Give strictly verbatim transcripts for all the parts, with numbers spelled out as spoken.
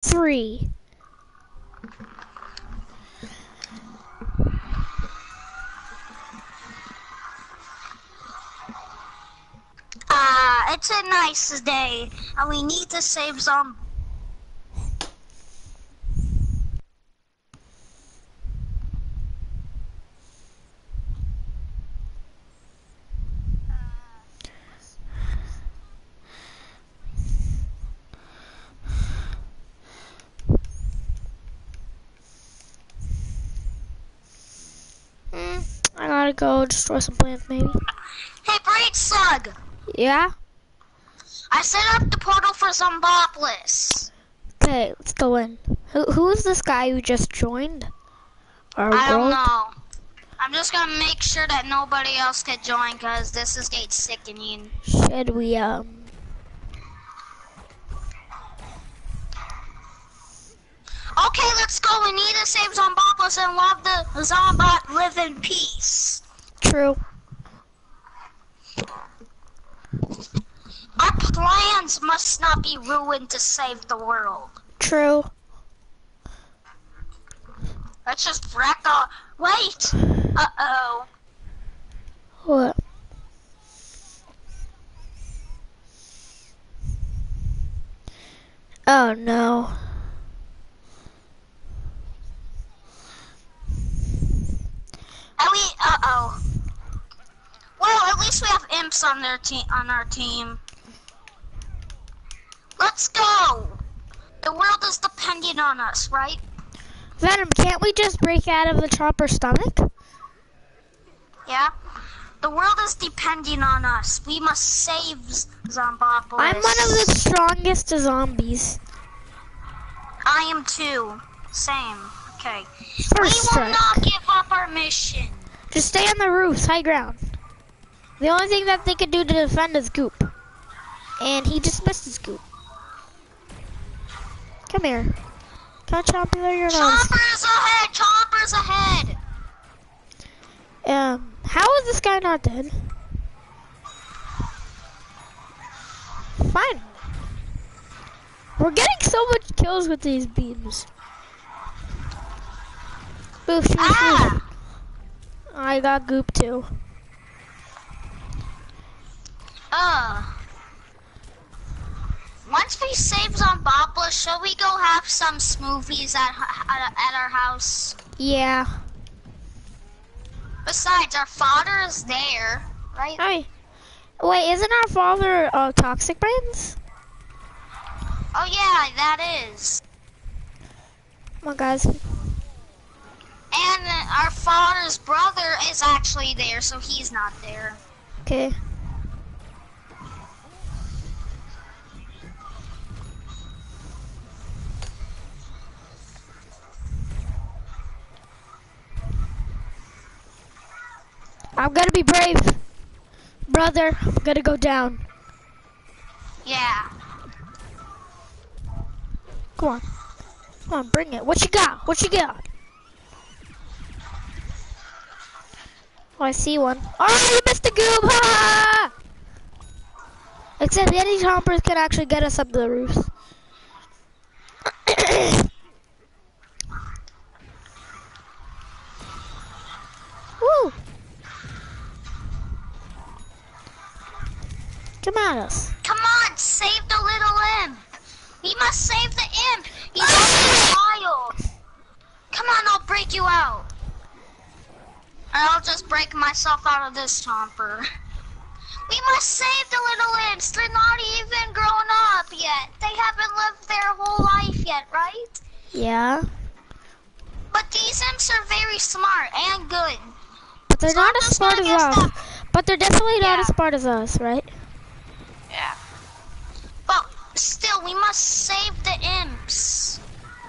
three. Uh, it's a nice day, and we need to save some. Mm, I gotta go destroy some plants, maybe. Hey, Brainz Slug! Yeah? I set up the portal for Zombopolis. Okay, let's go in. Who Who is this guy who just joined our I don't world? know. I'm just gonna make sure that nobody else can join, because this is getting sickening. Should we, um... Okay, let's go. We need to save Zombopolis and let the Zombot live in peace. True. Our plans must not be ruined to save the world. True. Let's just wreck all. Wait! Uh-oh. What? Oh, no. And we, uh-oh. Well, at least we have imps on their team, on our team. Let's go. The world is depending on us, right? Venom, can't we just break out of the chopper's stomach? Yeah. The world is depending on us. We must save Zombopolis. I'm one of the strongest zombies. I am too. Same. Okay. First we will strike. not give up our mission. Just stay on the roofs, high ground. The only thing that they could do to defend is Goop. And he just missed his Goop. Come here. Can I chomp you there, your nose? Chompers ahead! Chompers ahead! Um, how is this guy not dead? Fine. We're getting so much kills with these beams. Boof, shoot, Ah! shoot. I got Goop too. Uh. Once we save Zombopolis, shall we go have some smoothies at, at, at our house? Yeah. Besides, our father is there, right? Hi. Wait, isn't our father uh, Toxic Brains? Oh yeah, that is. Come on, guys. And uh, our father's brother is actually there, so he's not there. Okay. I'm gonna be brave. Brother, I'm gonna go down. Yeah. Come on. Come on, bring it. What you got? What you got? Oh, I see one. Oh, you missed the Goob! Ha! Except any chompers can actually get us up the roofs. Woo! Come at us. Come on, save the little imp. We must save the imp. He's only a child. Come on, I'll break you out. Or I'll just break myself out of this chomper. We must save the little imps. They're not even grown up yet. They haven't lived their whole life yet, right? Yeah. But these imps are very smart and good. But they're So not I'm as just smart gonna as guess us. that- But they're definitely not Yeah. as smart as us, right? Yeah. But still, we must save the imps.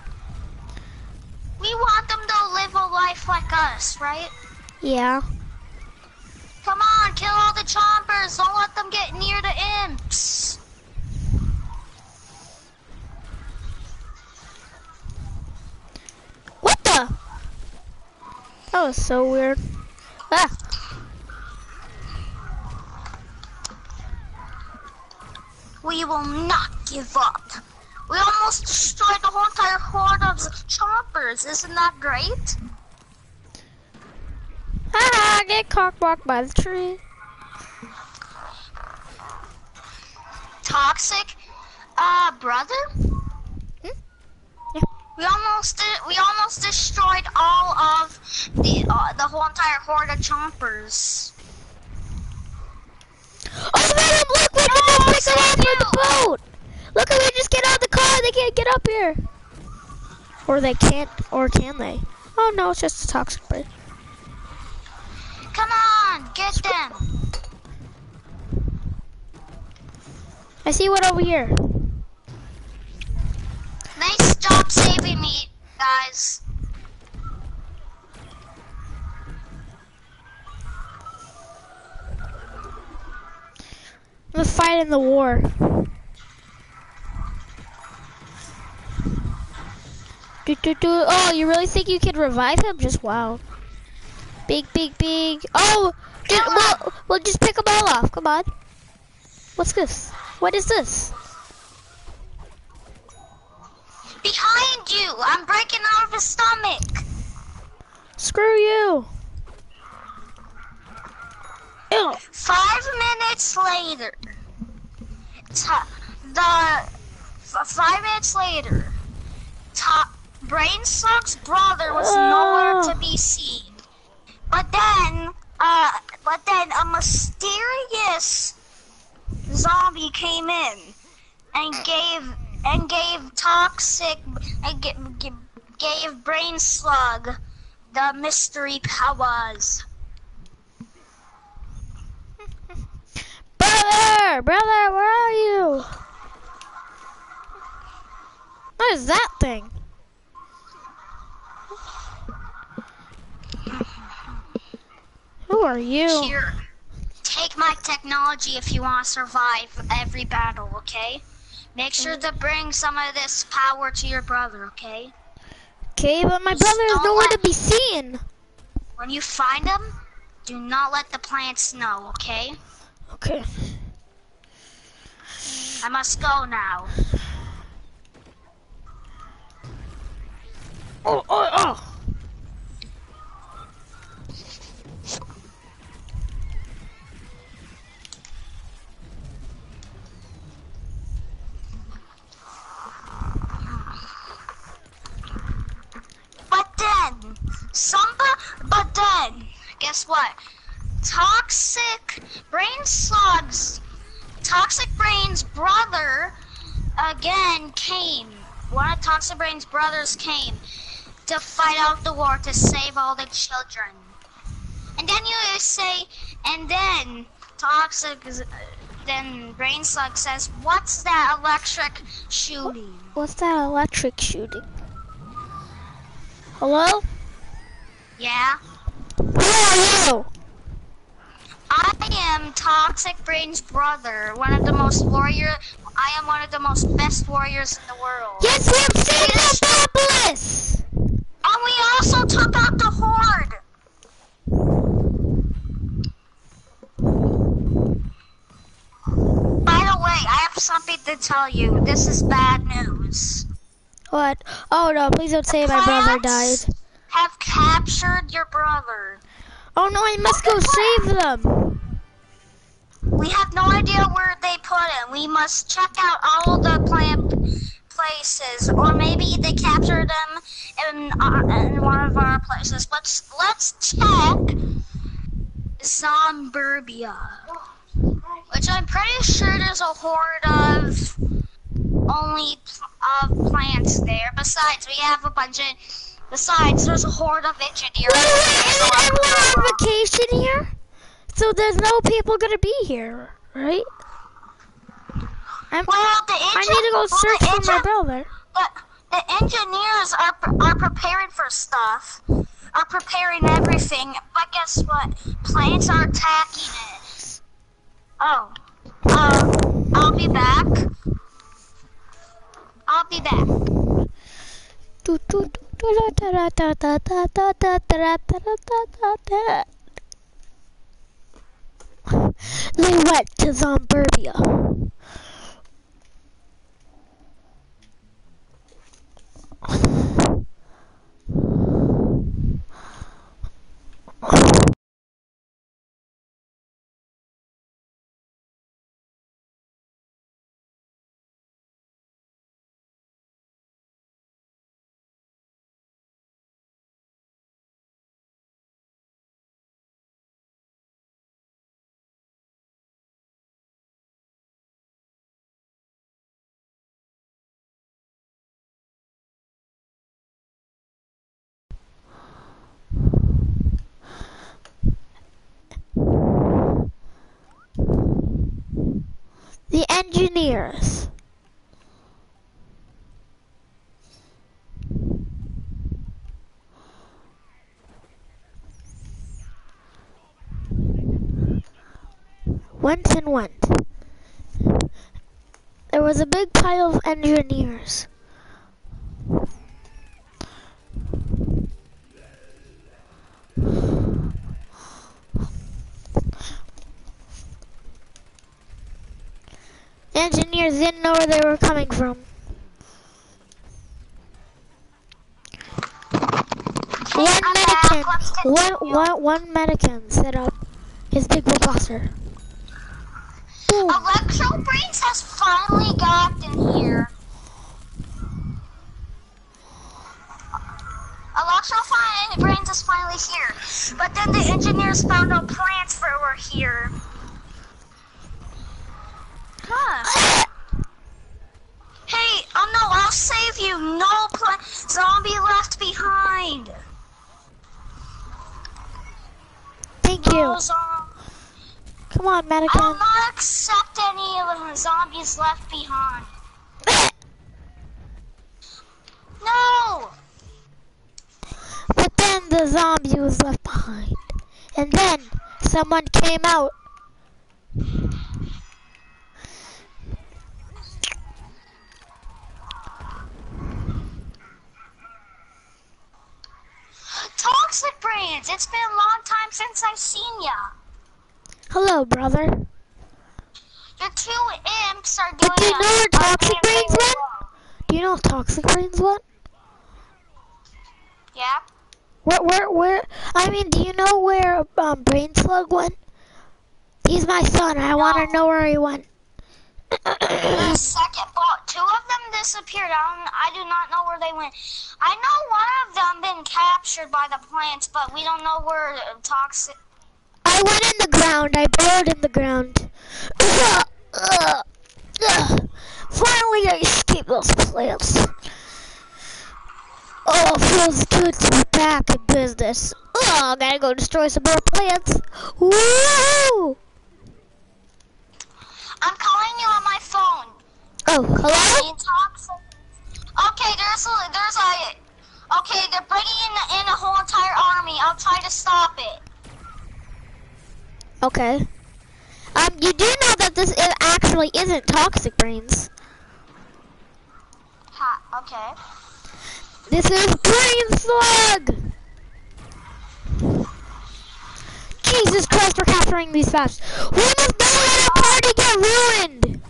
We want them to live a life like us, right? Yeah. Come on, kill all the chompers. Don't let them get near the imps. What the? That was so weird. Ah. We will not give up. We almost destroyed the whole chompers. Isn't that great? Ah, get cockblocked by the tree. Toxic, uh, brother? Hmm? Yeah. We almost did, we almost destroyed all of the uh, the whole entire horde of chompers. Oh man, look, we can No, just pick them up save with the you. boat. Look, we just get out of the car. They can't get up here. Or they can't, or can they? Oh no, it's just a toxic bird. Come on, get them. I see one over here. They stopped saving me, guys. I'm fighting the war. Do, do, do. Oh, you really think you could revive him? Just wow. Big, big, big. Oh, just, well, well, just pick them all off. Come on. What's this? What is this? Behind you! I'm breaking out of his stomach! Screw you! Ew. Five minutes later, ta the f five minutes later, ta Brainz Slug's brother was Oh. nowhere to be seen. But then, uh, but then a mysterious zombie came in and gave and gave toxic and g g gave Brainz Slug the mystery powers. Brother! Brother, where are you? What is that thing? Who are you? Here, take my technology if you want to survive every battle, okay? Make sure to bring some of this power to your brother, okay? Okay, but my Just brother is don't nowhere let- to be seen. When you find him, do not let the plants know, okay? Okay. I must go now. Oh, oh, oh. But then, somebody, but then, guess what? Toxic Brainz Slug's, Toxic Brain's brother again came. One of Toxic Brain's brothers came to fight out the war to save all the children. And then you say, and then Toxic, is- then Brainz Slug says, "What's that electric shooting?" What's that electric shooting? Hello? Yeah. Who are you? I am Toxic Brain's brother, one of the most warrior. I am one of the most best warriors in the world. Yes, we have saved Metropolis! And we also took out the horde. By the way, I have something to tell you. This is bad news. What? Oh no, please don't say my brother died. Plants have captured your brother. Oh no, I must go save them. We have no idea where they put him. We must check out all the plant places, or maybe they captured him in uh, in one of our places. Let's let's check Zomburbia, which I'm pretty sure there's a horde of only of plants there. Besides, we have a bunch of. Besides, there's a horde of engineers. Wait, wait, isn't everyone on vacation here? So there's no people gonna be here, right? I'm, Well, the I need to go well, search the for my engine- brother. The, the engineers are pre- are preparing for stuff, are preparing everything. But guess what? Planes are attacking it. Oh, uh, I'll be back. I'll be back. Do, do, do, do, da, da, da, da, da, da, da, da, da, da, da, da. They went to Zomburbia. engineers. Went and went. There was a big pile of engineers. Engineers didn't know where they were coming from. One mannequin, one, one, one mannequin set up his big bulldozer. Boom. Electro Brainz has finally gotten here. Electro Brainz is finally here. But then the engineers found out plants for were here. Huh. Hey, oh no, I'll save you. No plant zombie left behind. Thank you. No zom Come on, mannequin. I'll not accept any of the zombies left behind. No! But then the zombie was left behind. And then someone came out. Toxic Brainz, it's been a long time since I've seen ya. Hello, brother. Your two imps are doing Do you know where a- Toxic a- Brainz went? Do you know where Toxic Brainz went? Yeah. Where, where, where? I mean, do you know where um, Brainz Slug went? He's my son. I No. want to know where he went. The second ball, two of them disappeared. I, don't, I do not know where they went. I know one of them been captured by the plants, but we don't know where uh, Toxic. I went in the ground. I burrowed in the ground. Finally, I escaped those plants. Oh, it feels good to be back in business. Oh, I gotta go destroy some more plants. Woo! I'm calling you on my phone. Oh, hello? Toxic. Okay, there's a, there's a. Okay, they're bringing in, in a whole entire army. I'll try to stop it. Okay. Um, you do know that this is actually isn't Toxic Brainz. Ha, okay. This is Brainz Slug! Jesus Christ, we're capturing these fast. We must not let our party get ruined!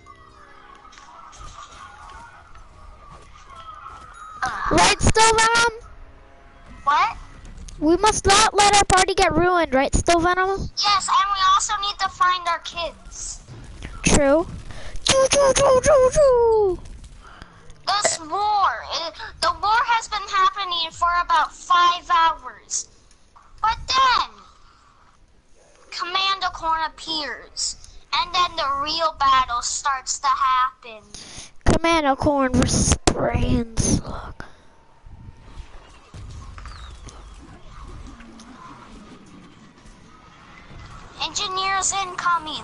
Right, Still Venom? What? We must not let our party get ruined, right, Still Venom? Yes, and we also need to find our kids. True. Choo choo choo choo choo! This war, it, the war has been happening for about five hours. But then, Commando Corn appears, and then the real battle starts to happen. Commando Corn versus Brainz Slug. Engineers incoming.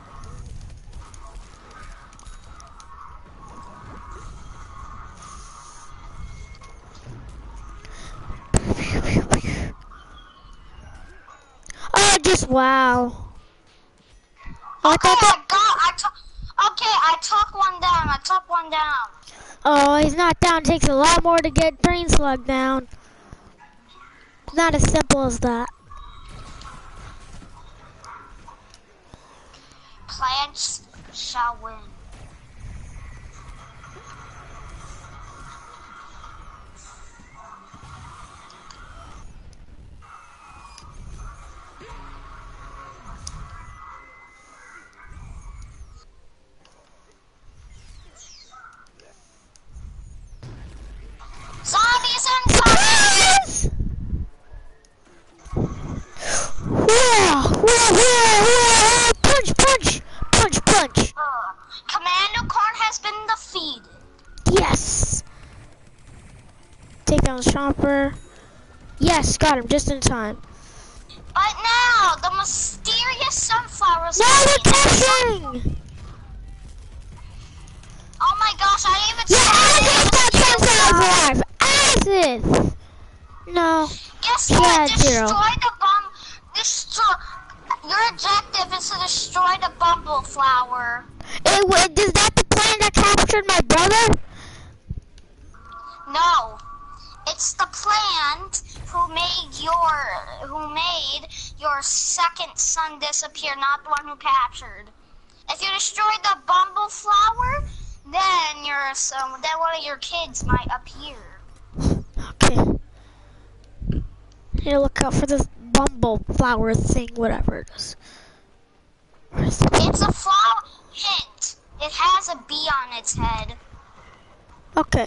Oh, just wow. Oh, I Okay, thought I that. got, I took, okay, I took one down, I took one down. Oh, he's not down. It takes a lot more to get Brainz Slug down. It's not as simple as that. Plants shall win. Zombies incoming! Whoa, whoa, whoa, whoa! Punch, punch, punch, punch! Uh, Commando Corn has been defeated. Yes! Take down the chopper. Yes, got him just in time. But now, the mysterious sunflowers. Now we're capturing! gosh, I even yeah, Isis got ten souls alive! Isis! No. Guess She what? had Destroy zero. the bum. Destroy. Your objective is to destroy the bumble flower. It, wait, is that the plan that captured my brother? No, it's the plant who made your who made your second son disappear, not the one who captured. If you destroy the bumble flower, then your so then one of your kids might appear. Okay. Here, look out for this bumble flower thing, whatever it is. Where's it? It's a flower. Hint: it has a bee on its head. Okay.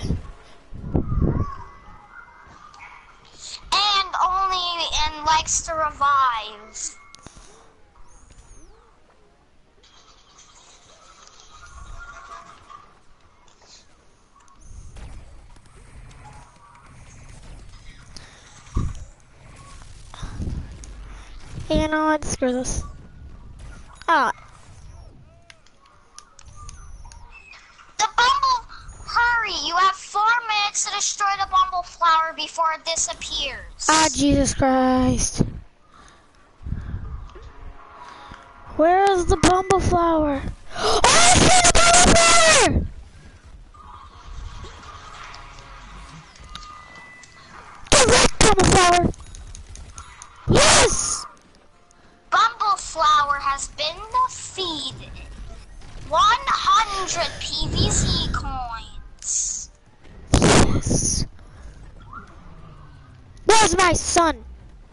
And only and likes to revive. Hey, you know what? Screw this. Ah. The bumble, hurry! You have four minutes to destroy the bumble flower before it disappears. Ah, Jesus Christ. Where is the bumble flower? Oh, I see the bumble flower! Get wrecked, bumble flower! Yes! Bumble flower has been defeated. one hundred P V Z coins. Yes. Where's my son?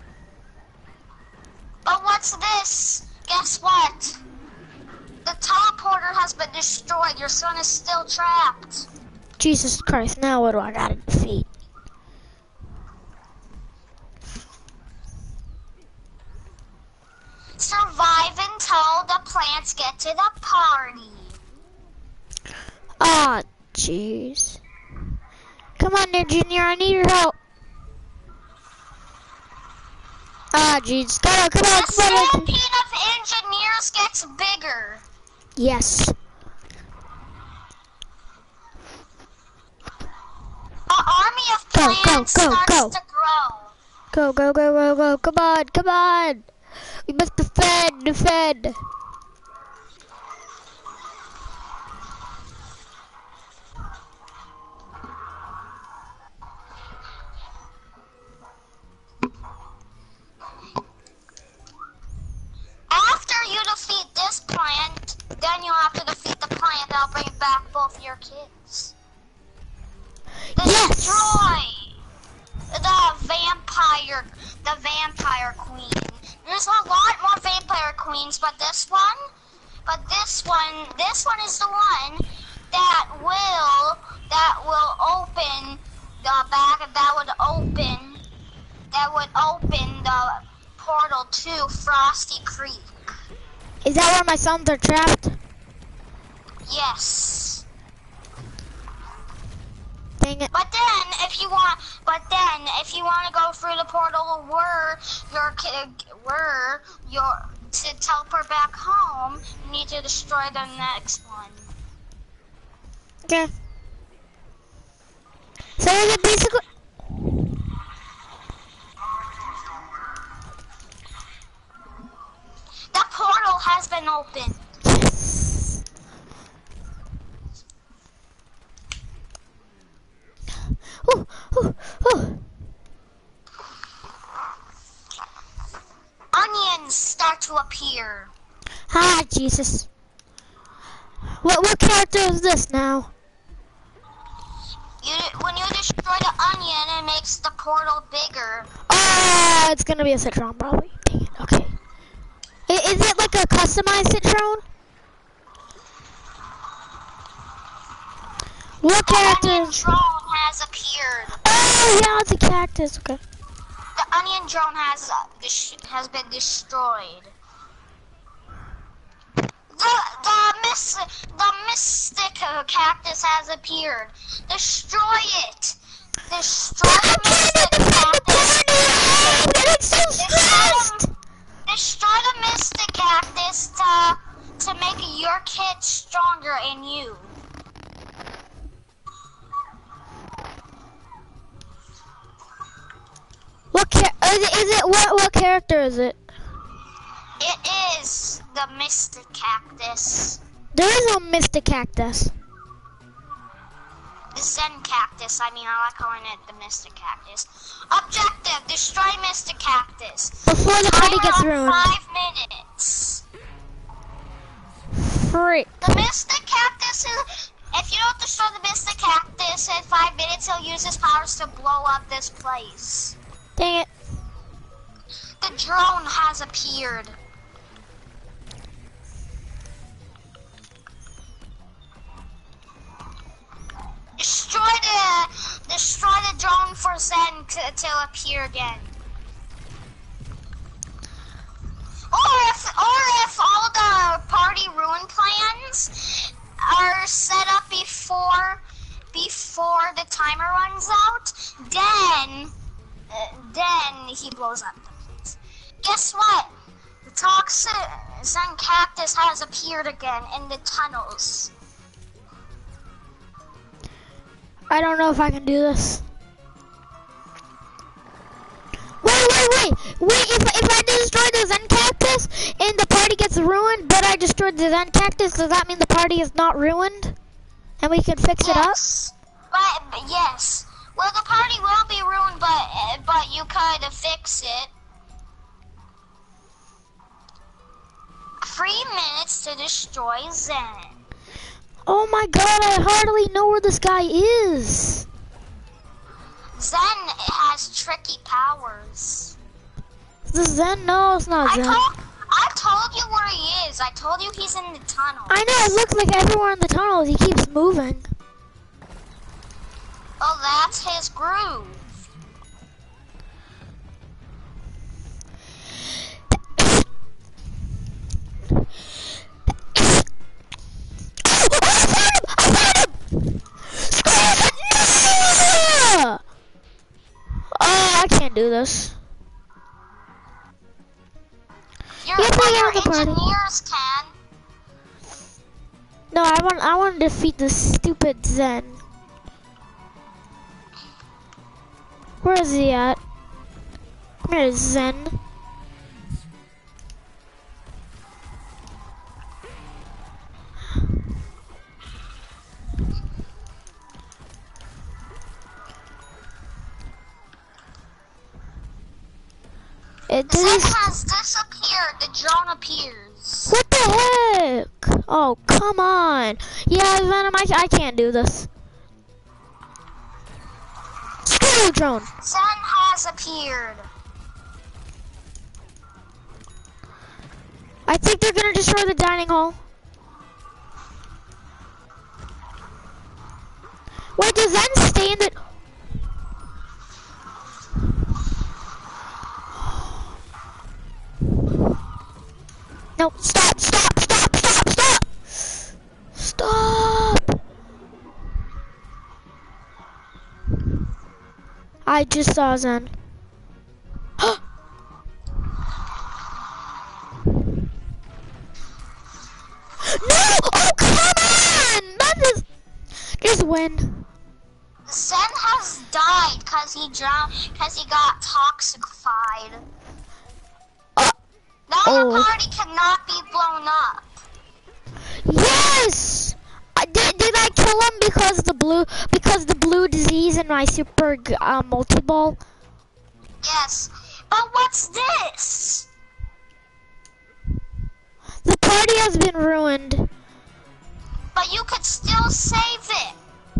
But what's this? Guess what? The teleporter has been destroyed. Your son is still trapped. Jesus Christ, now what do I gotta defeat? Survive until the plants get to the party. Ah, jeez. Come on there, Junior, I need your help. Ah, jeez, come on, come on, The come on. stampede of engineers gets bigger. Yes. The army of Go, go, plants go, starts go. to grow. Go, go, go, go, go, come on, come on. We must defend, defend. After you defeat this plant, then you'll have to defeat the plant that'll bring back both your kids. Then Yes. destroy the vampire, the vampire queen. There's a lot more vampire queens, but this one, but this one, this one is the one that will, that will open the back, that would open, that would open the portal to Frosty Creek. Is that where my sons are trapped? Yes. Dang it. But then, if you want, but then, if you want to go through the portal where your kid, where your to teleport back home, you need to destroy the next one. Okay. So is it basically... The portal has been opened. Yes. Ooh, ooh, ooh. Onions start to appear. Ah, Jesus. What what character is this now? You, when you destroy the onion, it makes the portal bigger. Oh, it's gonna be a Citron probably. Dang it, okay. I, is it like a customized Citron? What The onion characters? drone has appeared. Oh, yeah, it's a cactus, okay. The onion drone has uh, dis has been destroyed. The the mis the mystic uh, cactus has appeared. Destroy it. Destroy the mystic cactus. I'm getting so stressed! Destroy the mystic cactus to to make your kid stronger and you. is it, is it, what, what character is it? It is the Mister Cactus. There is no Mister Cactus. The Zen Cactus, I mean, I like calling it the Mister Cactus. Objective, destroy Mister Cactus. Before the party Timer gets on ruined. five minutes. Freak. The Mister Cactus is, if you don't destroy the Mister Cactus in five minutes, he'll use his powers to blow up this place. Dang it. The drone has appeared. Destroy the, destroy the drone for Zen to, to appear again. Or if, or if all the party ruin plans are set up before, before the timer runs out, then, uh, then he blows up the place. Guess what? The toxic Zen Cactus has appeared again in the tunnels. I don't know if I can do this. Wait, wait, wait! Wait, if, if I destroy the Zen Cactus and the party gets ruined, but I destroyed the Zen Cactus, does that mean the party is not ruined? And we can fix it up? Yes. But, but yes. Well, the party will be ruined, but, uh, but you could fix it. Three minutes to destroy Zen. Oh my god, I hardly know where this guy is. Zen has tricky powers. Is this Zen? No, it's not I Zen. told, I told you where he is. I told you he's in the tunnel. I know, it looks like everywhere in the tunnels, he keeps moving. Oh, that's his groove. Oh, I can't do this. Your, You have to well, get your on the party. engineers can. No, I want I want to defeat this stupid Zen. Where is he at? Come here, Zen. It Zen does. has disappeared. The drone appears. What the heck? Oh, come on. Yeah, Venom, I, I can't do this. Screw you, drone. Zen has appeared. I think they're gonna destroy the dining hall. Wait, does Zen stay in the... No, stop, stop, stop, stop, stop! Stop! I just saw Zen. No! Oh, come on! That is... Just win. Zen has died because he drowned, because he got toxified. Uh, Now oh. the party cannot be blown up. Yes! I did, did I kill him because the blue because the blue disease in my super uh, multi ball? Yes. But what's this? The party has been ruined. But you could still save it.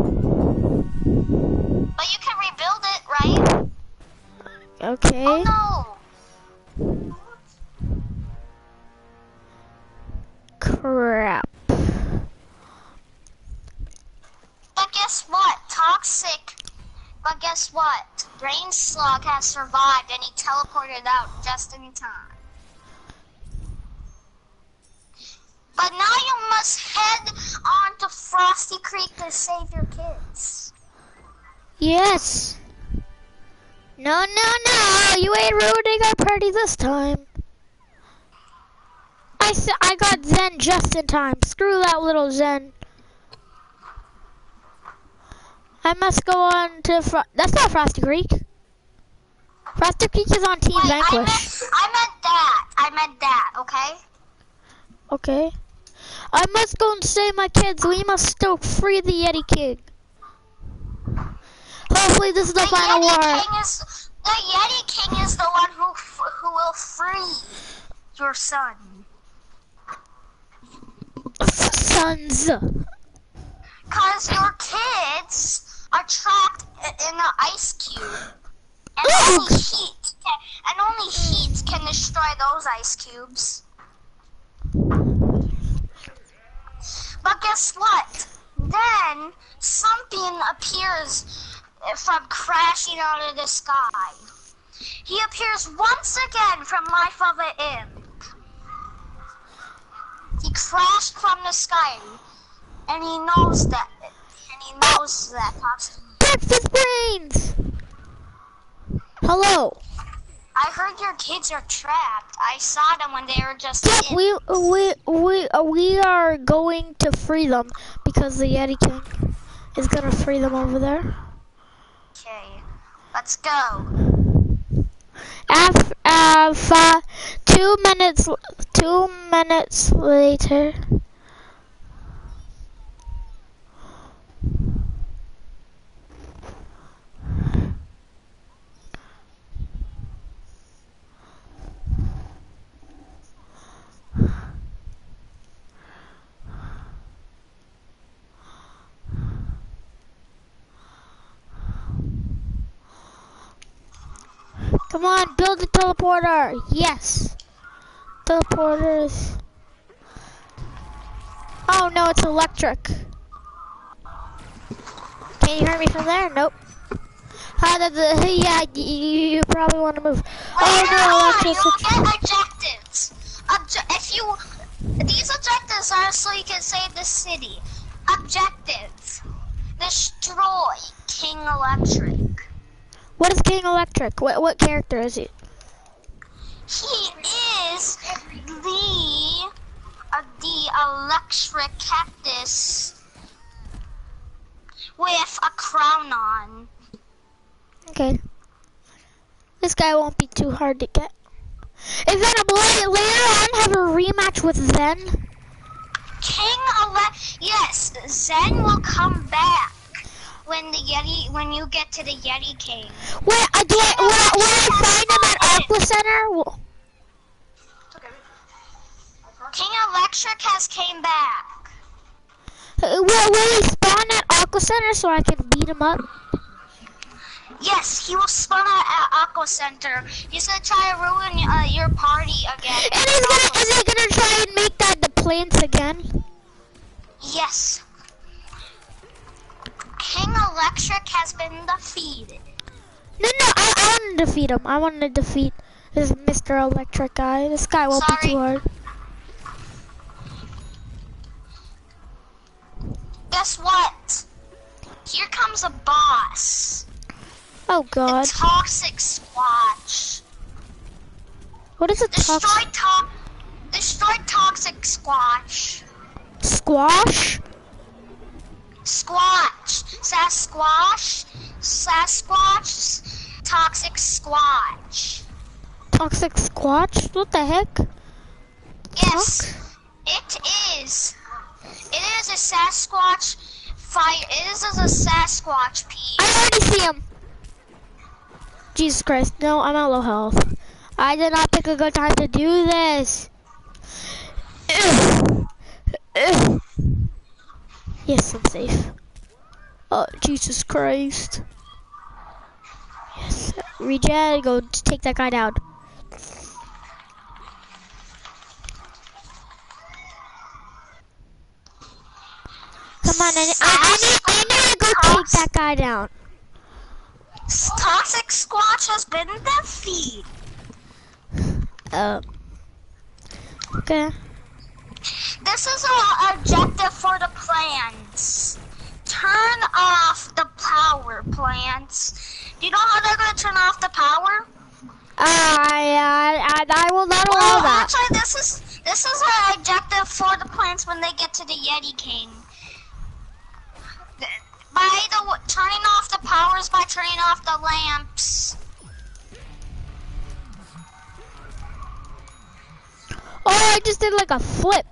But you can rebuild it, right? Okay. Oh no. Crap. But guess what? Toxic. But guess what? Brainz Slug has survived and he teleported out just in time. But now you must head on to Frosty Creek to save your kids. Yes. No, no, no! You ain't ruining our party this time. I s I got Zen just in time. Screw that little Zen. I must go on to Fro- that's not Frosty Creek. Raptor Geek is on Team Wait, Vanquish. I meant, I meant that. I meant that, okay? Okay. I must go and save my kids. We must still free the Yeti King. Hopefully this is the, the final Yeti war. King is, the Yeti King is the one who who will free your son. Sons. Cause your kids are trapped in an ice cube, and Ugh. only heat can, and only heat can destroy those ice cubes. But guess what? Then something appears from crashing out of the sky. He appears once again from Life of an Imp. He crashed from the sky, and he knows that. And he knows that. Breakfast Brainz. Hello. I heard your kids are trapped. I saw them when they were just. Yeah, we we we uh, we are going to free them because the Yeti King is gonna free them over there. Okay, let's go. After uh, five, two minutes, two minutes later. Come on, build the teleporter. Yes. Teleporters. Oh no, it's electric. Can you hear me from there? Nope. How did the, yeah, you, you probably want to move. Later oh no, on, you'll get objectives. Obje if you, these objectives are so you can save the city. Objectives. Destroy King Electric. What is King Electric? What what character is he? He is the uh, the electric cactus with a crown on. Okay. This guy won't be too hard to get. And then I'm later, later on have a rematch with Zen. King Ele- yes, Zen will come back. When the Yeti, when you get to the Yeti King. Wait, I do. I, when, I, when I find him at Aqua Center. Well, King Electric has came back. will, will he spawn at Aqua Center so I can beat him up? Yes, he will spawn at Aqua Center. He's gonna try to ruin uh, your party again. And he's gonna, is he gonna try and make that the plants again? Yes. King Electric has been defeated. No, no, I, I want to defeat him. I want to defeat this Mister Electric guy. This guy won't Sorry. be too hard. Guess what? Here comes a boss. Oh God. The Toxic Squatch. What is a Destroy toxic? to Destroy Toxic Squatch. Squash? Squatch. Sasquatch. Sasquatch. Toxic Squatch. Toxic Squatch? What the heck? Yes. It is. It is a Sasquatch fight. It is a Sasquatch piece. I already see him. Jesus Christ. No, I'm at low health. I did not pick a good time to do this. Ugh. Ugh. Yes, I'm safe. Oh, Jesus Christ. Yes. Regen, go take that guy down. Come on, I, I, I, need, I need to go take that guy down. Toxic Squatch has been defeated. Um. Okay. This is our objective for the plants. Turn off the power, plants. Do you know how they're going to turn off the power? I, I, I, I will not allow Well, that. actually, this is this is our objective for the plants when they get to the Yeti King. By the turning off the powers by turning off the lamps. Oh, I just did like a flip.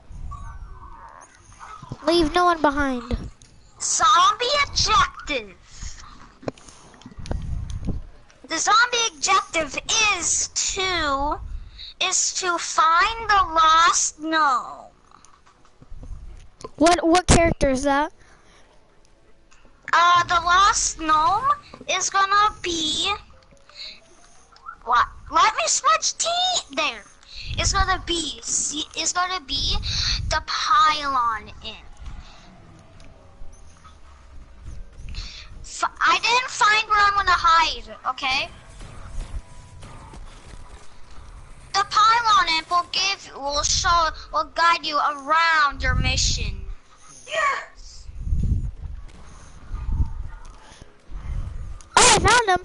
Leave no one behind. Zombie objective. The zombie objective is to is to find the lost gnome. What what character is that? Uh, the lost gnome is gonna be what? Let me switch team there. It's gonna be see, it's gonna be the pylon imp. F I didn't find where I'm gonna hide. Okay. The pylon imp will give will show will guide you around your mission. Yes. Oh, I found him.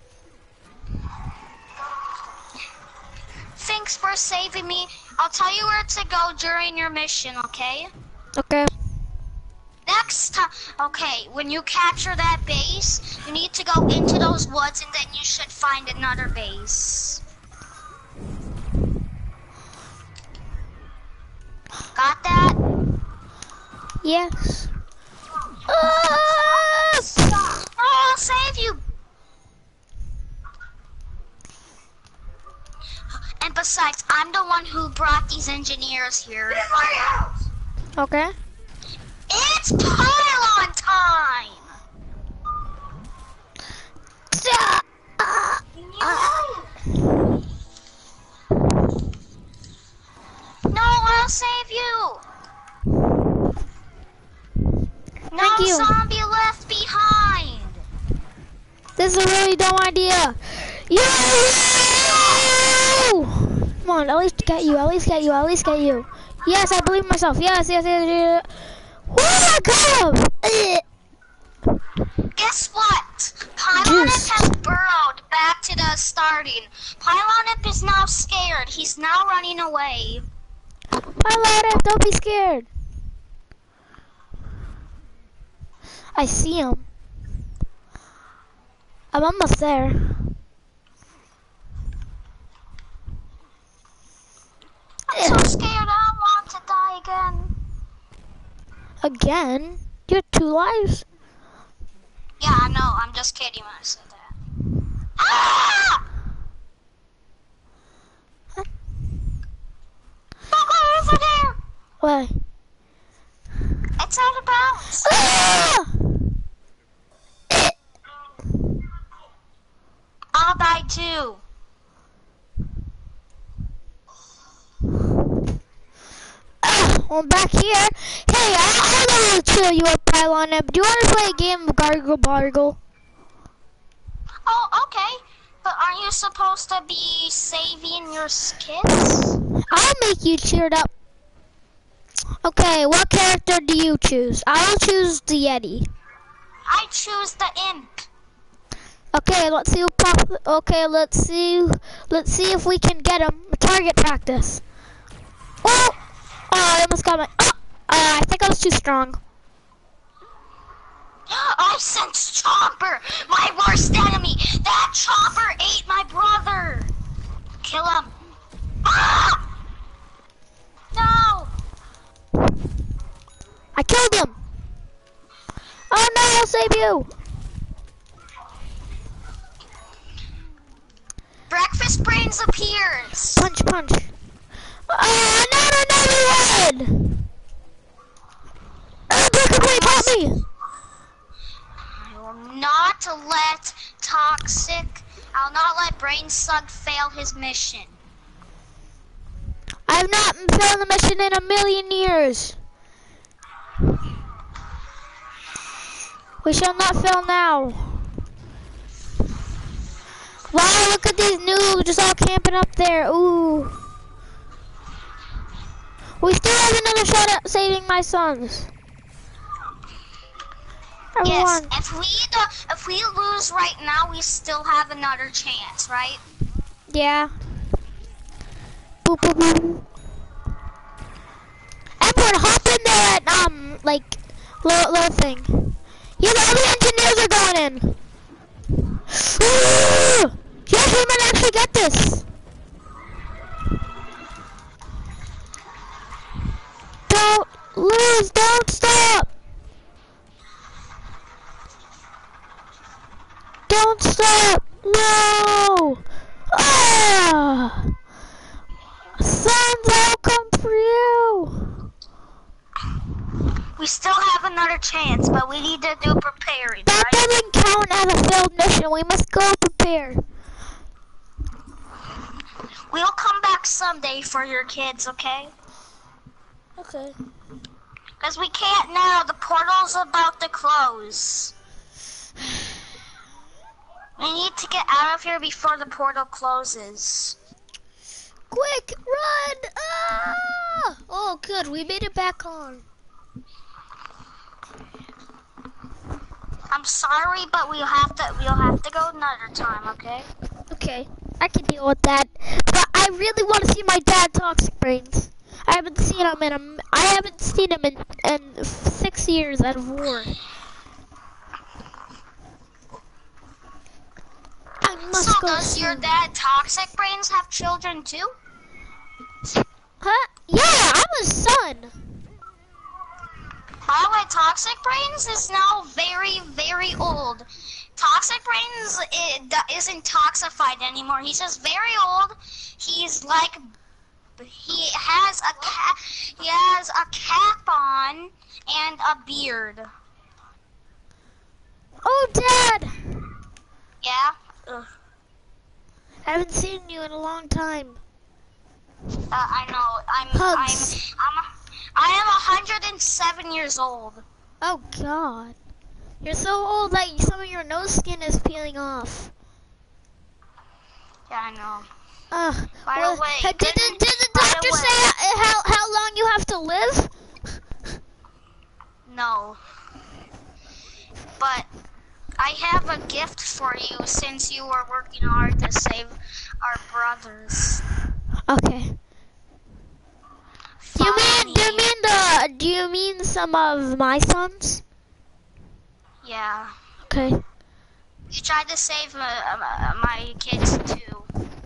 Thanks for saving me. I'll tell you where to go during your mission, okay? Okay. Next time, okay, when you capture that base, you need to go into those woods and then you should find another base. Got that? Yes. Ah! Stop. Oh, I'll save you. And besides, I'm the one who brought these engineers here. In my house. Okay. It's pylon time. No, I'll save you. No Thank you. zombie left behind. This is a really dumb idea. You! Come on, at least get you, at least get you, at least get you. Yes, I believe in myself. Yes, yes, yes, yes. Where did I come? Guess what? Pylon Juice. has burrowed back to the starting. Pylon is now scared. He's now running away. Pilot, don't be scared. I see him. I'm almost there. I'm so scared. I don't want to die again. Again? You have two lives? Yeah, I know. I'm just kidding when I said that. Ah! Huh? Don't go over there. Why? It's out of bounds. Ah! I'll die too. I'm back here. Hey, I, I want to chill you up, Pylon. Do you want to play a game of Gargle Bargle? Oh, okay. But aren't you supposed to be saving your skits? I'll make you cheered up. Okay, what character do you choose? I'll choose the Yeti. I choose the imp. Okay, let's see who pop. Okay, let's see. Let's see if we can get him. Target practice. Oh, oh, I almost got my. Oh, uh, I think I was too strong. I sense Chomper, my worst enemy. That Chomper ate my brother. Kill him. Ah! No. I killed him. Oh no, I'll save you. Breakfast Brainz appears. Punch, punch. Oh no, no, no, no, Oh, Breaker Brain, help me. I will not let Toxic, I'll not let Brainz Slug fail his mission. I've not failed the mission in a million years. We shall not fail now. Wow, look at these noobs just all camping up there. Ooh. We still have another shot at saving my sons. Everyone. Yes, if we do, if we lose right now, we still have another chance, right? Yeah. Boop, boop, boop. Everyone hop in there at, um, like, little, little thing. Yeah, all the engineers are going in. Yes, we might actually get this. No! Ah! Sons, I'll come for you! We still have another chance, but we need to do preparing, That right? doesn't count as a failed mission. We must go prepared. We'll come back someday for your kids, okay? Okay. Because we can't now. The portal's about to close. We need to get out of here before the portal closes. Quick, run! Ah! Oh, good. We made it back on. I'm sorry, but we'll have to we'll have to go another time, okay? Okay, I can deal with that. But I really want to see my dad, Toxic Brainz. I haven't seen him in a, I haven't seen him in, in six years out of war. I must So go does see your him. dad, Toxic Brainz, have children too? Huh? Yeah, I'm his son. By the way, Toxic Brainz is now very, very old. Toxic Brainz i- isn't toxified anymore. He's just very old. He's like, he has a cap, he has a cap on and a beard. Oh, Dad! Yeah. Ugh. I haven't seen you in a long time. Uh, I know. I'm. Hugs. I'm. I'm. I am one hundred seven years old. Oh, God. You're so old that some of your nose skin is peeling off. Yeah, I know. Uh, By well, the way, uh, did, did, didn't- did the by the doctor way- say uh, how, how long you have to live? No. But I have a gift for you since you were working hard to save our brothers. Okay. Do you Follow mean, do you me. mean the, do you mean some of my sons? Yeah. Okay. You tried to save uh, uh, my kids too.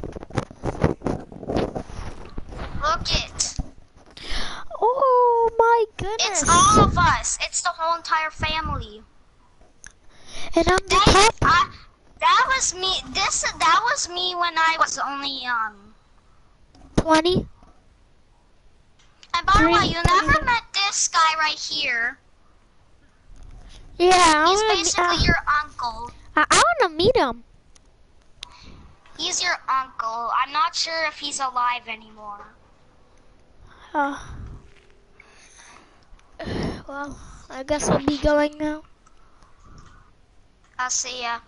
Look it. Oh my goodness. It's all of us. It's the whole entire family. And I'm the That, top. I, that was me. This that was me when I was only um. twenty. And by the Three- way, you never met this guy right here. Yeah, I He's wanna, basically uh, your uncle. I, I want to meet him. He's your uncle. I'm not sure if he's alive anymore. Uh, well, I guess I'll be going now. I'll see ya.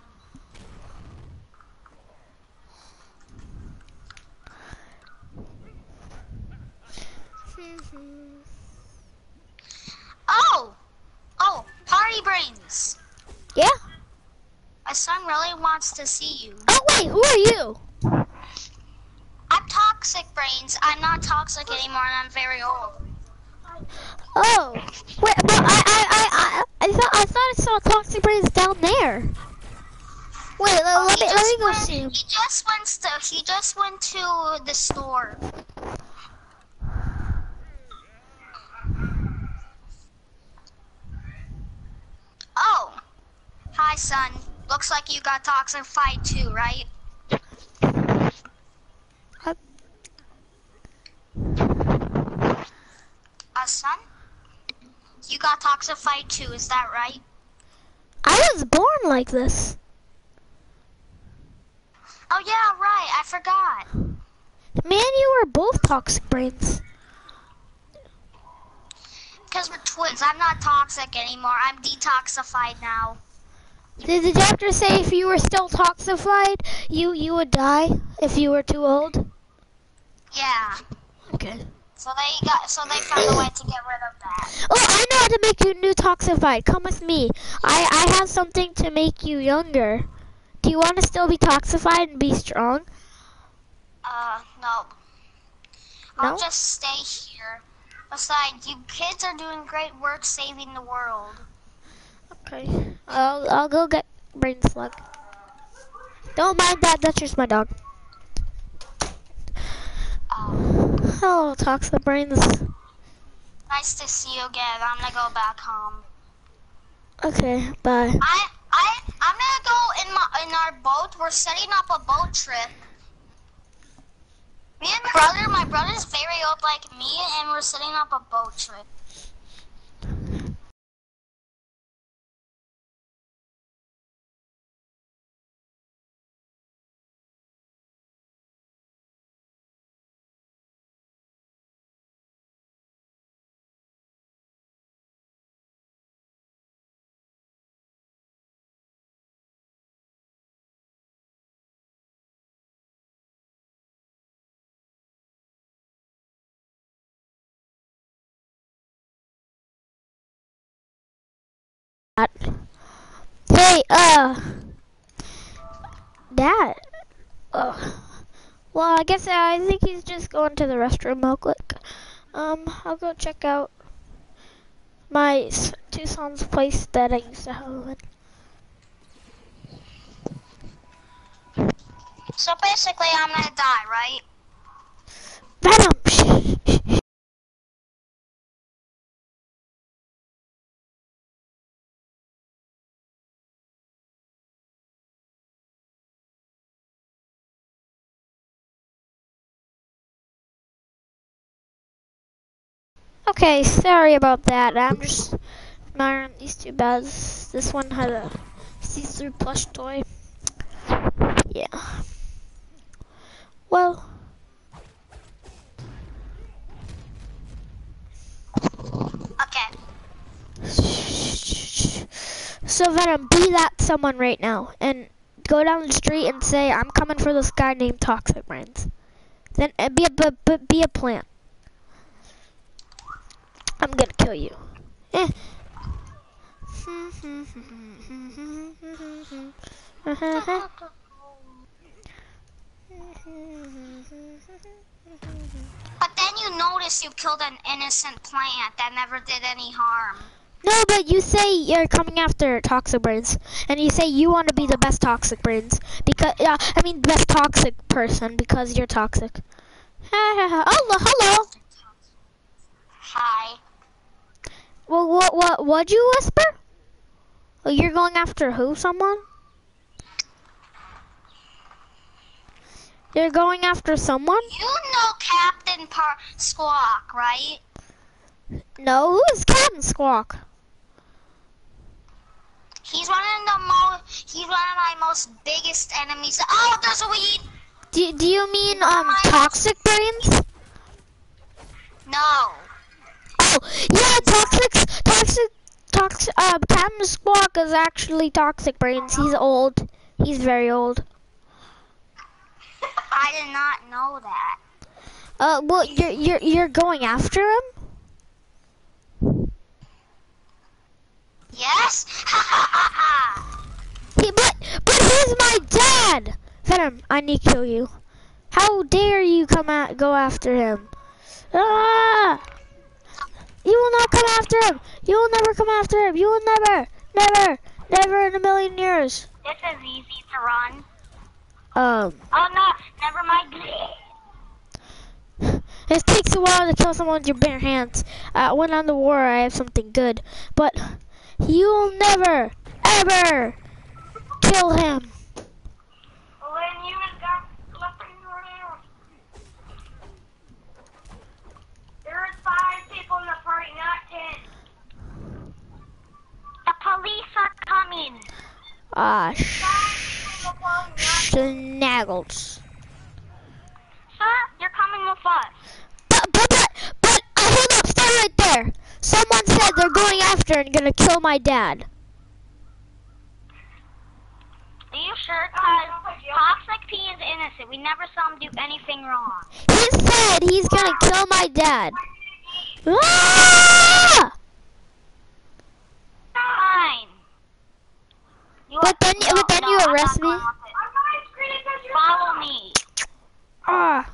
Oh! Oh, Party Brains. Yeah? My son really wants to see you. Oh wait, who are you? I'm Toxic Brains. I'm not toxic anymore and I'm very old. Oh, wait, but I, I, I, I, I thought, I thought I saw Toxic Brainz down there. Wait, let, Oh, let he me, let just me go went- see him. He just went to, he just went to the store. Oh, hi son. Looks like you got toxified too, right? Uh, Uh, son? You got toxified too, is that right? I was born like this. Oh yeah, right, I forgot. Man, you were both Toxic Brainz. Because we're twins, I'm not toxic anymore. I'm detoxified now. Did the doctor say if you were still toxified, you, you would die if you were too old? Yeah. Okay. So they got, so they found a way to get rid of that. Oh, I know how to make you new toxified. Come with me. I, I have something to make you younger. Do you want to still be toxified and be strong? Uh, no. I'll No? just stay here. Besides, you kids are doing great work saving the world. Okay. I'll I'll go get Brainz Slug. Don't mind that. That's just my dog. Um, Hello, Toxic Brainz. nice to see you again. I'm gonna go back home. Okay. Bye. I, I, I'm gonna go in my in our boat. We're setting up a boat trip. Me and my brother, my brother's very old like me, and we're setting up a boat trip. Hey, uh, Dad. Uh, well, I guess uh, I think he's just going to the restroom real quick. Um, I'll go check out my s- two sons' place that I used to have in. So basically, I'm gonna die, right? Venom! Okay, sorry about that. I'm just admiring these two beds. This one had a see-through plush toy. Yeah. Well. Okay. So Venom, be that someone right now, and go down the street and say, "I'm coming for this guy named Toxic Brainz." Then uh, be a but but be a plant. I'm gonna kill you. Eh. But then you notice you killed an innocent plant that never did any harm. No, but you say you're coming after Toxic Brainz, and you say you want to be the best Toxic Brainz because uh, I mean best toxic person because you're toxic. Oh, hello. Hi. Well, what what what'd you whisper? Oh, you're going after who? Someone? You're going after someone? You know Captain Par Squawk, right? No, who is Captain Squawk? He's one of the most. He's one of my most biggest enemies. Oh, there's a weed. Do do you mean um Toxic Brainz? No. Oh, yeah, toxic, toxic, toxic. Uh, Captain Squawk is actually Toxic Brainz. He's old. He's very old. I did not know that. Uh, well, you're you're you're going after him? Yes. Ha ha ha ha. He, but but he's my dad. Venom, I need to kill you. How dare you come at go after him? Ah! You will not come after him. You will never come after him. You will never, never, never in a million years. This is easy to run. Um. Oh no, never mind. It takes a while to kill someone with your bare hands. Uh, when on the war, I have something good, but you will never, ever kill him. When you got flipping around. There's five people in the party, not ten. The police are coming. Ah, Five schnaggles. Sir, you're coming with us. But, but, but, but, uh, hold up, stay right there. Someone said they're going after and gonna kill my dad. Are you sure? Because Toxic P is innocent. We never saw him do anything wrong. He said he's gonna kill my dad. Ah! Fine. You But then, no, but then no, you I'm arrest not me. going with it. Follow me. Ah.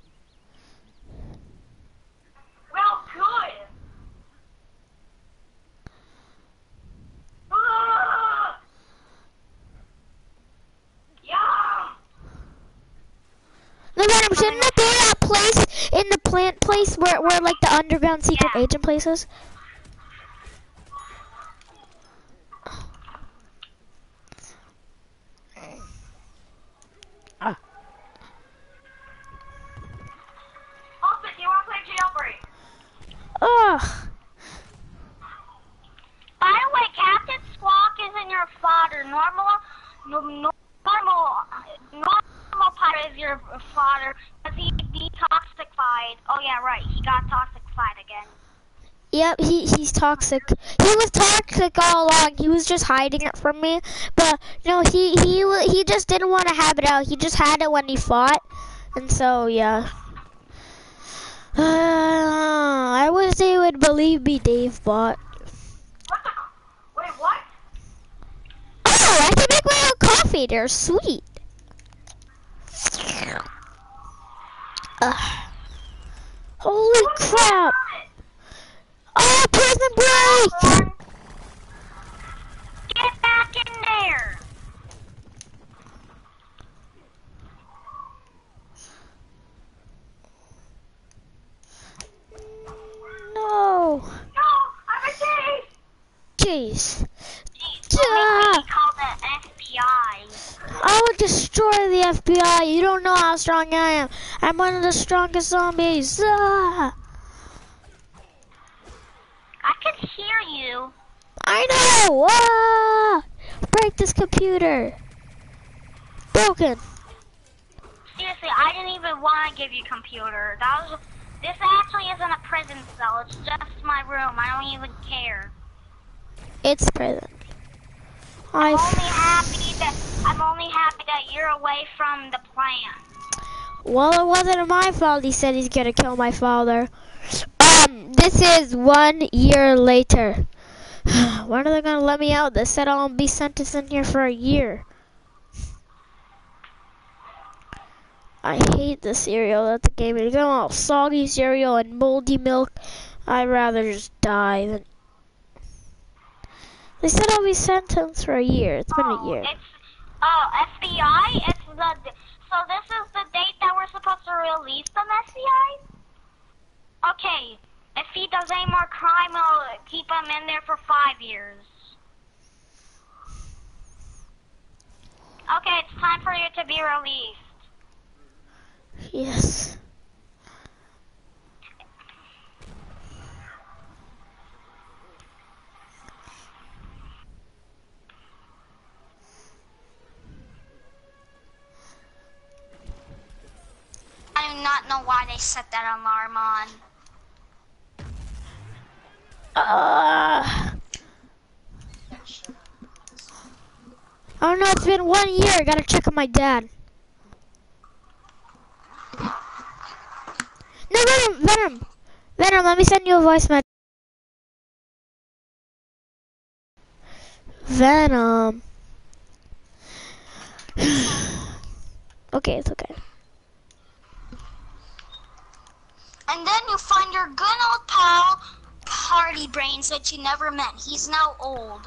Well, good. Ah! Yeah. No, Venom, shouldn't it be that place in the plant place where, where like the underground secret Yeah. agent place is? your father, because he detoxified. Oh yeah, right. He got toxified again. Yep, he, he's toxic. He was toxic all along. He was just hiding it from me. But no, he he wa- he just didn't want to have it out. He just had it when he fought, and so yeah. Uh, I wish they would believe me, Dave bot. What the? Wait, what? Oh, I can make my own coffee. They're sweet. Ugh. Holy crap! Oh, prison break! Get back in there! No. No, I'm a thief! Jeez. Jeez, well, maybe call the F B I. I would destroy the F B I. You don't know how strong I am. I'm one of the strongest zombies. Ah. I can hear you. I know. Ah. Break this computer. Broken. Seriously, I didn't even want to give you a computer. That was. This actually isn't a prison cell. It's just my room. I don't even care. It's prison. I'm I only happy that I'm only happy that you're away from the plant. Well, it wasn't my fault. He said he's gonna kill my father. Um, this is one year later. When are they gonna let me out? They said I'll be sentenced in here for a year. I hate the cereal that the game is. Going all soggy cereal and moldy milk. I'd rather just die than. They said I'll be sentenced for a year. It's been Oh, a year. it's oh F B I. It's the so this is the date that we're supposed to release them F B I. Okay, if he does any more crime, we'll keep him in there for five years. Okay, it's time for you to be released. Yes. I do not know why they set that alarm on. Uh, I don't know. It's been one year. I gotta check on my dad. No, Venom, Venom, Venom. Let me send you a voice message. Venom. Okay, it's okay. And then you find your good old pal, Party Brains, that you never met. He's now old.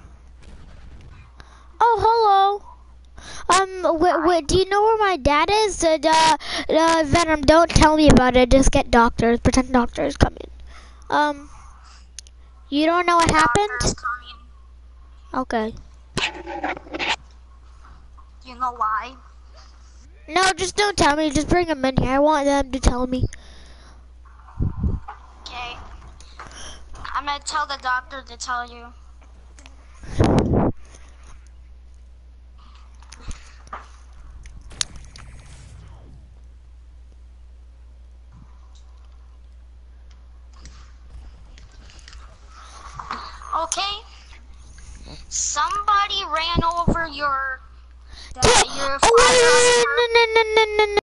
Oh, hello. Um, wait, wait, do you know where my dad is? Uh, uh, uh, Venom, don't tell me about it. Just get doctors. Pretend doctors come in. Um, you don't know what happened? Okay. You know why? No, just don't tell me. Just bring them in here. I want them to tell me. Okay. I'm gonna tell the doctor to tell you. Okay. Somebody ran over your. Uh, your Oh, no, no, no, no, no, no.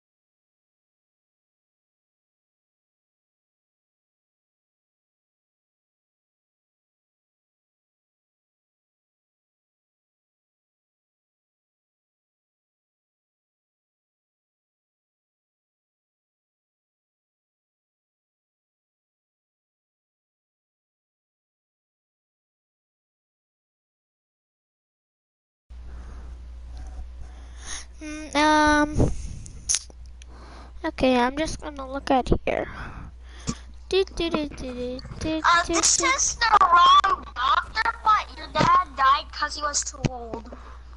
Mm, Um. Okay, I'm just gonna look at here. Do, do, do, do, do, Uh, do, this do. is the wrong doctor, but your dad died because he was too old.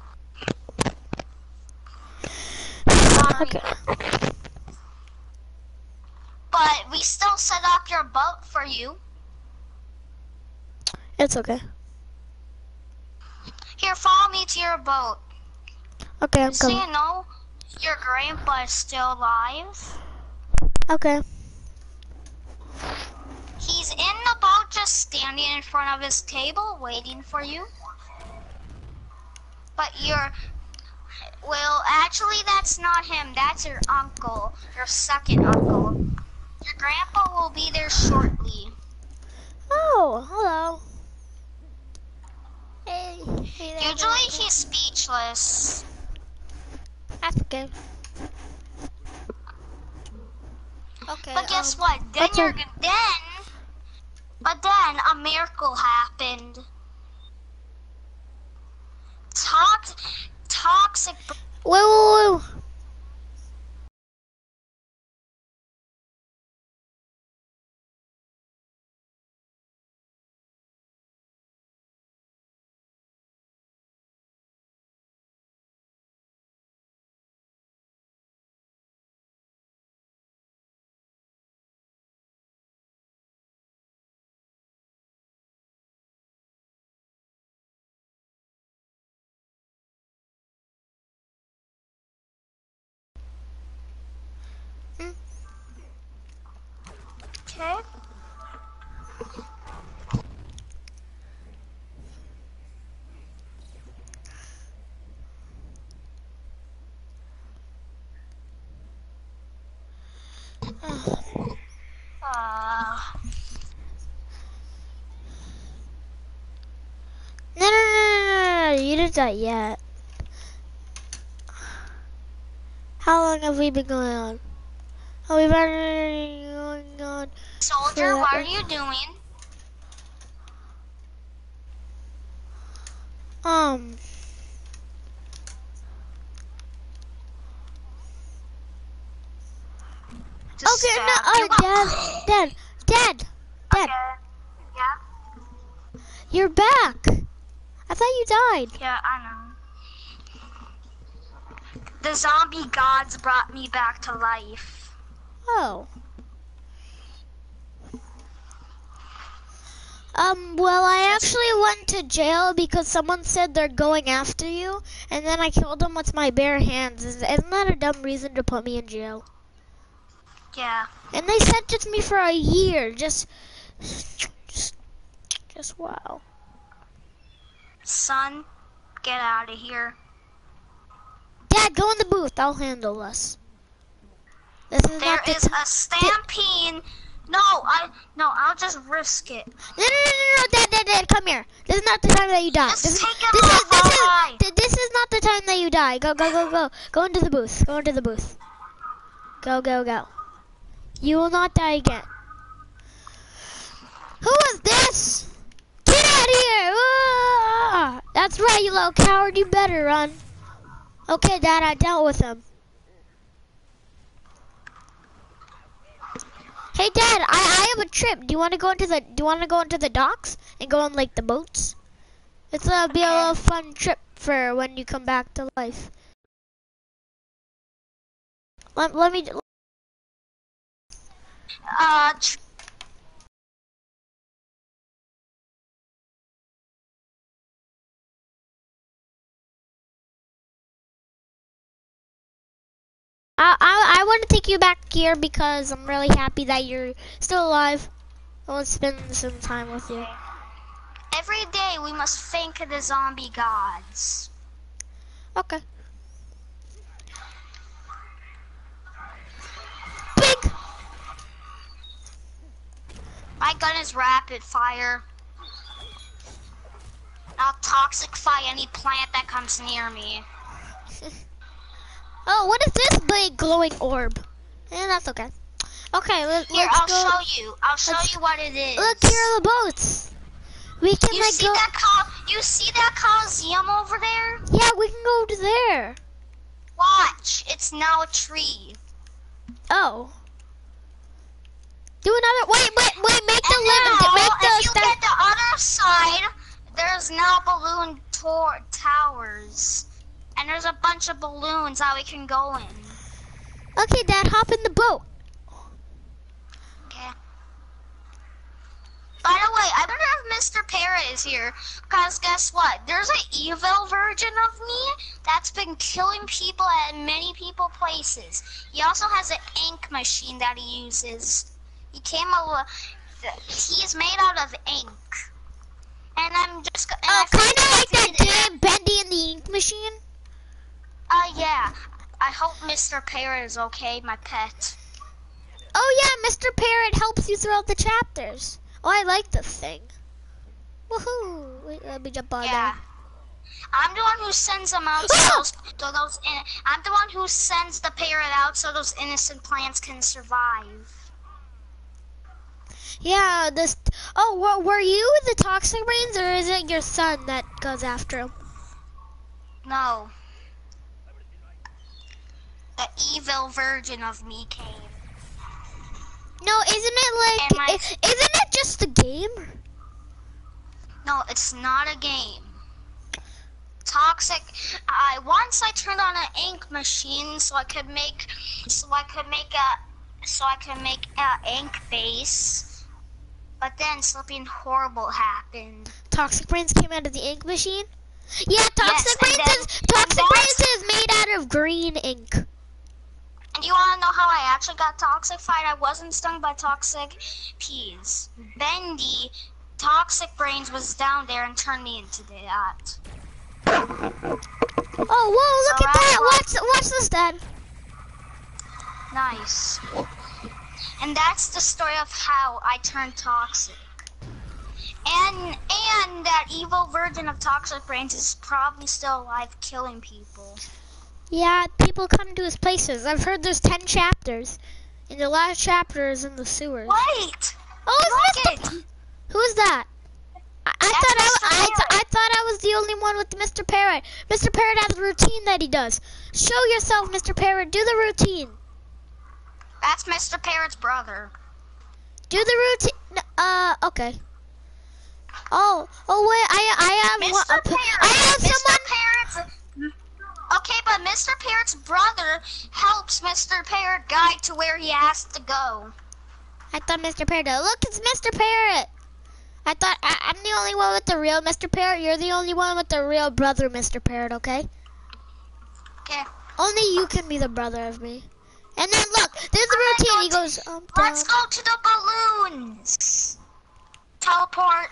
Sorry. Okay. But we still set up your boat for you. It's okay. Here, follow me to your boat. Okay, I'm So coming. you know, Your grandpa is still alive. Okay. He's in the boat just standing in front of his table waiting for you. But you're, well, actually that's not him. That's your uncle, your second uncle. Your grandpa will be there shortly. Oh, hello. Hey, hey there. Usually he's speechless. That's okay. Okay. But guess um, what? Then what's you're your- g- then, but then a miracle happened. Tox, toxic. Wait, wait, wait. Okay. Uh, No, no, no, no, no, no, you didn't die yet. How long have we been going on? Oh, we've been going on. soldier, for- what are you doing? Um. To Okay, no, stab oh, you? Dad, Dad, Dad, Dad, Okay. Yeah. you're back. I thought you died. Yeah, I know. The zombie gods brought me back to life. Oh. Um, well, I actually went to jail because someone said they're going after you, and then I killed them with my bare hands. Is- Isn't that a dumb reason to put me in jail? Yeah. And they sentenced me for a year. Just, just, just wow. Son, get out of here. Dad, go in the booth. I'll handle us. This is There not the is ti- a stampede. No, I no, I'll just risk it. No, no, no, no, no, Dad, Dad, Dad, come here. This is not the time that you die. Just This is, take him this is, off, this alright. is, th- this is not the time that you die. Go, go, go, go. Go into the booth. Go into the booth. Go, go, go. You will not die again. Who is this? Get out of here! Ah! That's right, you little coward. You better run. Okay, Dad, I dealt with him. Hey, Dad, I, I have a trip. Do you want to go into the Do you want to go into the docks and go on like the boats? It's gonna be a little fun trip for when you come back to life. Let, let me. Uh, tr- I I, I want to take you back here because I'm really happy that you're still alive. I want to spend some time with you. every day we must thank the zombie gods. Okay. Big. My gun is rapid fire. I'll toxify any plant that comes near me. Oh, what is this big glowing orb? Eh, that's okay. Okay, let, Here, let's I'll go. show you. I'll show let's- you what it is. Look, here are the boats. We can You like see go. that col- You see that coliseum over there? Yeah, we can go to there. Watch, it's now a tree. Oh. Do another. Wait, wait, wait. Make the And live. now, Make the if you sta- get the other side, there's now balloon tor- towers. And there's a bunch of balloons that we can go in. Okay, Dad, hop in the boat. Okay. By the way, I wonder if Mister Parrot is here. Because guess what? There's an evil version of me that's been killing people at many people places. He also has an ink machine that he uses. He came over. He is made out of ink. And I'm just. And Oh, I kind of like that it- game Bendy and the Ink Machine. Uh, yeah. I hope Mister Parrot is okay, my pet. Oh yeah, Mister Parrot helps you throughout the chapters. Oh, I like this thing. Woohoo! Wait, let me jump on Yeah. there. I'm the one who sends them out so those, so those in, I'm the one who sends the parrot out so those innocent plants can survive. Yeah, this. Oh, were, were you the toxic brains, or is it your son that goes after him? No. The evil version of me came. No, isn't it And my- like? i- Isn't it just a game? No, it's not a game. Toxic. I once I turned on an ink machine so I could make, so I could make a, so I could make a ink base. But then something horrible happened. Toxic brains came out of the ink machine. Yeah, toxic and brains then- is toxic and brains that's- is made out of green ink. And you want to know how I actually got toxified? I wasn't stung by toxic peas. Bendy, toxic brains was down there and turned me into that. Oh, whoa! Look So at I that! was- Watch, watch this, Dad. Nice. And that's the story of how I turned toxic. And and that evil version of toxic brains is probably still alive, killing people. Yeah, people come to his places. I've heard there's ten chapters, and the last chapter is in the sewers. Wait! Oh, it's Look Mister it! Who's that? I, I That's thought I, Mister I, th- Parrot. I thought I was the only one with Mister Parrot. Mister Parrot has a routine that he does. Show yourself, Mister Parrot. Do the routine. That's Mister Parrot's brother. Do the routine. Uh, okay. Oh, oh wait. I, I have. Mister one- Parrot. I have Mister someone. Parrot's. Okay, but Mister Parrot's brother helps Mister Parrot guide to where he has to go. I thought Mister Parrot. Look, it's Mister Parrot. I thought I, I'm the only one with the real Mister Parrot. You're the only one with the real brother, Mister Parrot. Okay. Okay. Only you can be the brother of me. And then look, there's the Alright, routine. He go goes um, down. Let's go to the balloons. Teleport.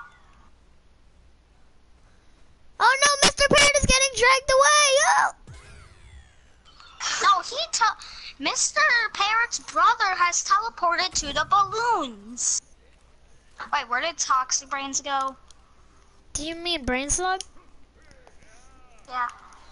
Oh no, Mister Parrot is getting dragged away. Oh. No, he te- Mister Parrot's brother has teleported to the balloons. Wait, where did Toxic Brains go? Do you mean Brainz Slug? Yeah.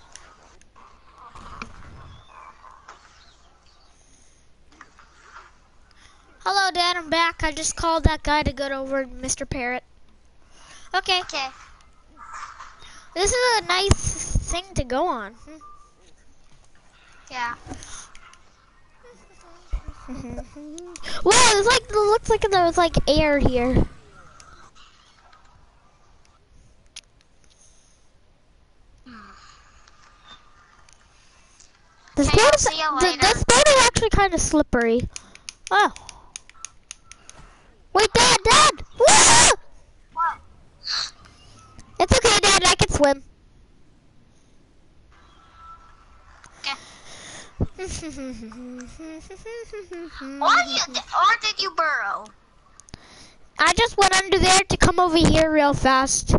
Hello, Dad. I'm back. I just called that guy to get over Mister Parrot. Okay, Okay. this is a nice thing to go on. Hmm. Yeah. Wow, it's like it looks like there was like air here. This Okay, boat I'll is see you th- later. this boat is actually kind of slippery. Oh. Wait, Dad, Dad! Woo! What? It's okay, Dad. I can swim. Okay. Or, you, or did you burrow? I just went under there to come over here real fast.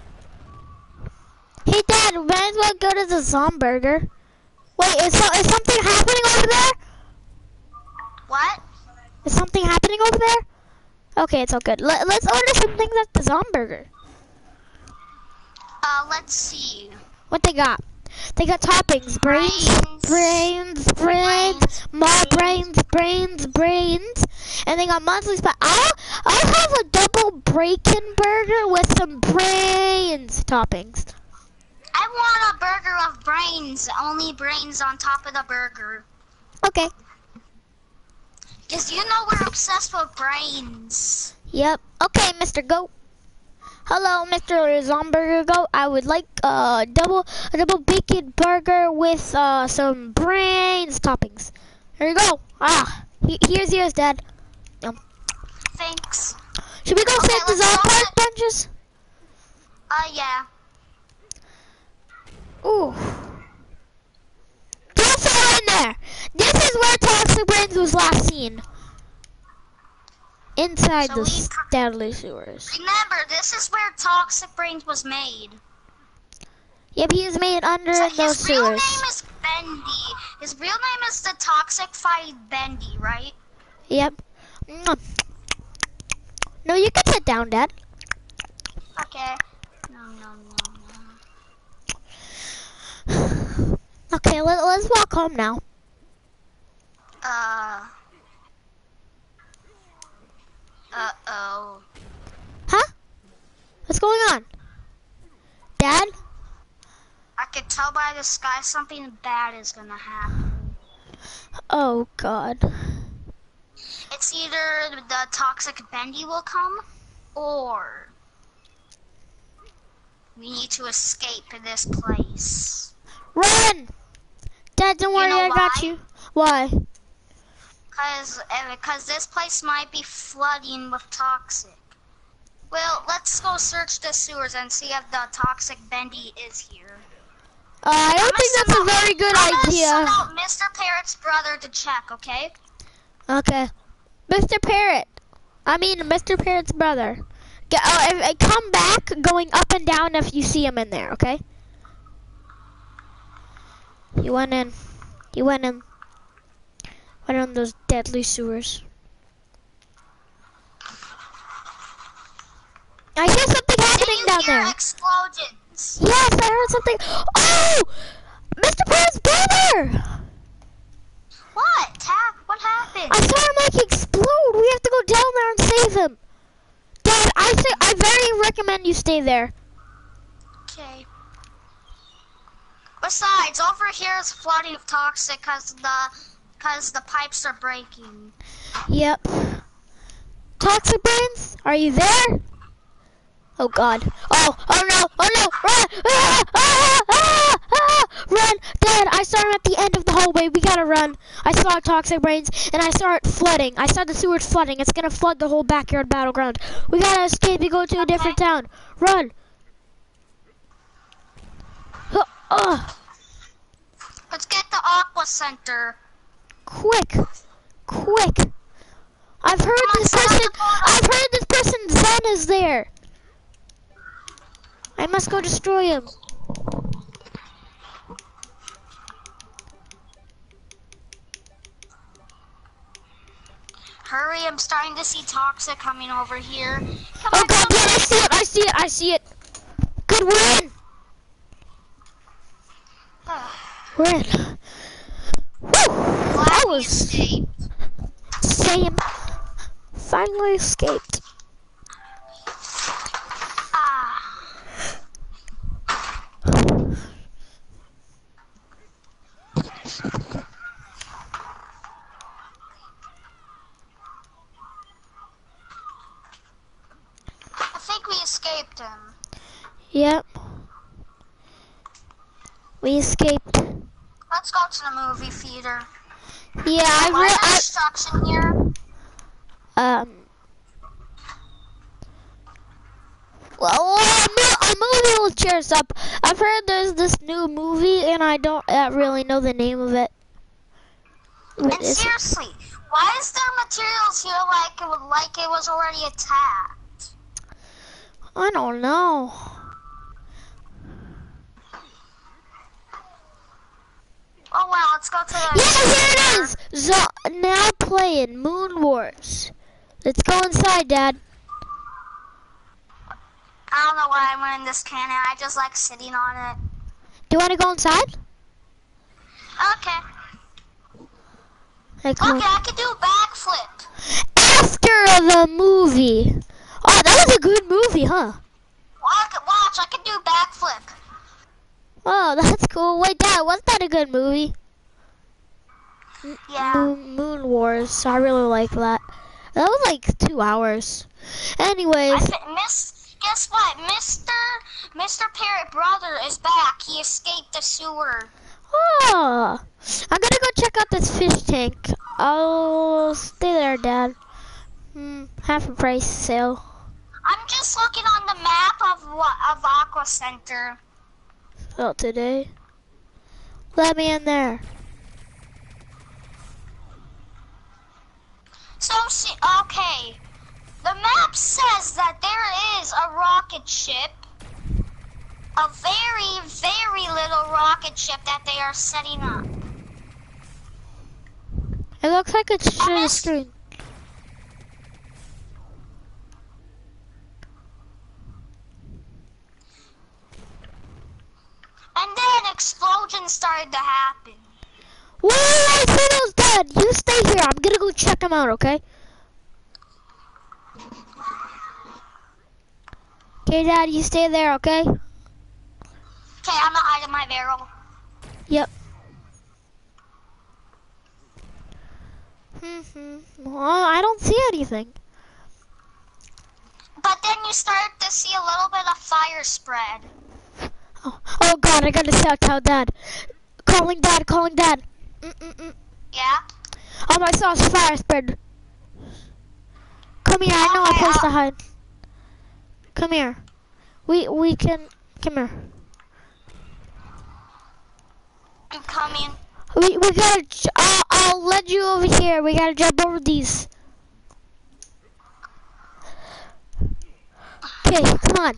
Hey, Dad, we might as well go to the Zomburger. Wait, is, so, is something happening over there? What? Is something happening over there? Okay, it's all good. Let, let's order some things at the Zomburger. Uh, let's see. What they got? They got toppings, brains, Brains. brains, brains, more brains, brains, brains, and they got monthly spot. I'll, I'll have a double bacon burger with some brains toppings. I want a burger of brains. Only brains on top of the burger. Okay. Because you know we're obsessed with brains. Yep. Okay, Mister Goat. Hello, Mister Zomburger Goat. I would like a double a double bacon burger with uh, some brains toppings. Here you go. Ah, he, here's yours, Dad. Yum. Thanks. Should we go Okay, save the let's zone go park to- benches? Uh, yeah. Ooh. Don't fall in there. This is where Toxic Brainz was last seen. Inside So the we pr- deadly sewers. Remember, this is where Toxic Brainz was made. Yep, he is made under So those his real sewers. name is Bendy. His real name is the Toxified Bendy, right? Yep. Mwah. No, you can sit down, Dad. Okay. No, no, no, no. Okay, let, let's walk home now. Uh. Uh-oh. Huh? What's going on? Dad? I could tell by the sky something bad is gonna happen. Oh, God. It's either the Toxic Bendy will come, or we need to escape this place. Run! Dad, don't worry, know I got why? you. Why? Cause, uh, cause this place might be flooding with toxic. Well, let's go search the sewers and see if the Toxic Bendy is here. Uh, I don't think that's a very good I'm gonna idea. send out Mister Parrot's brother to check, okay? Okay. Mister Parrot. I mean, Mister Parrot's brother. Get, uh, if, uh, come back going up and down if you see him in there, okay? You went in. You went in. Went in those deadly sewers. I hear something happening Did you down hear there. explosions? Yes, I heard something. Oh! Mister Parrot's brother! What? Ta- what happened? I saw him like explode. We have to go down there and save him. Dad, I say I very recommend you stay there. Okay. Besides, over here is flooding of toxic cause the cause the pipes are breaking. Yep. Toxic Brainz, are you there? Oh God. Oh, oh no, oh no, run! Ah, ah, ah, ah, run! Dad, I saw him at the end of the hallway. We gotta run. I saw Toxic Brainz and I saw it flooding. I saw the sewers flooding. It's gonna flood the whole backyard battleground. We gotta escape and go to a different town. Run! Uh, uh, Let's get the Aqua Center. quick, quick! I've heard Come on, this set up person. the portal. I've heard this person Zen is there. I must go destroy him. Hurry, I'm starting to see toxic coming over here. Come Oh on, God, come yeah, I see it. I see it. I see it. Good, we're in. on. We're in. Woo! That Glad we was escaped. same. Finally escaped. Ah. I think we escaped him. Yep. We escaped. Let's go to the movie theater. Yeah, I Why re- no I destruction here? um. Well, a mo- a movie will cheer us up. I've heard there's this new movie, and I don't uh, really know the name of it. What And is it? seriously, why is there materials here like it, would, like it was already attacked? I don't know. Oh well, let's go to the... Yeah, here it is! Zo- now playing Moon Wars. Let's go inside, Dad. I don't know why I went in this cannon. I just like sitting on it. Do you want to go inside? Okay. Hey, come Okay, on. I can do a backflip. After the movie. Oh, that was a good movie, huh? Watch, watch, I can do a backflip. Oh, that's cool. Wait, Dad, wasn't that a good movie? Yeah. Moon, Moon Wars. I really like that. That was like two hours. I Anyways, fi- miss, guess what? Mister Mister Parrot brother is back. He escaped the sewer. oh, I'm gonna go check out this fish tank. I'll stay there, Dad. Hmm, half a price sale. I'm just looking on the map of what of Aqua Center. Not today. Let me in there. So, see, okay. The map says that there is a rocket ship. A very, very little rocket ship that they are setting up. It looks like it's On through the this- screen. And then explosions started to happen. Whoa, I see those dead. You stay here. I'm gonna go check them out, okay? Okay, Dad, you stay there, okay? Okay, I'm gonna hide in my barrel. Yep. Hmm. Well, I don't see anything. But then you start to see a little bit of fire spread. Oh, oh God, I gotta shout out Dad. Calling Dad, calling Dad. Mm-mm-mm. Yeah? Oh, I saw a fire spread. Come here, I know a Okay, place I'll- to hide. Come here. We we can. Come here. I'm coming. We we gotta. j- I'll, I'll let you over here. We gotta jump over these. Okay, come on.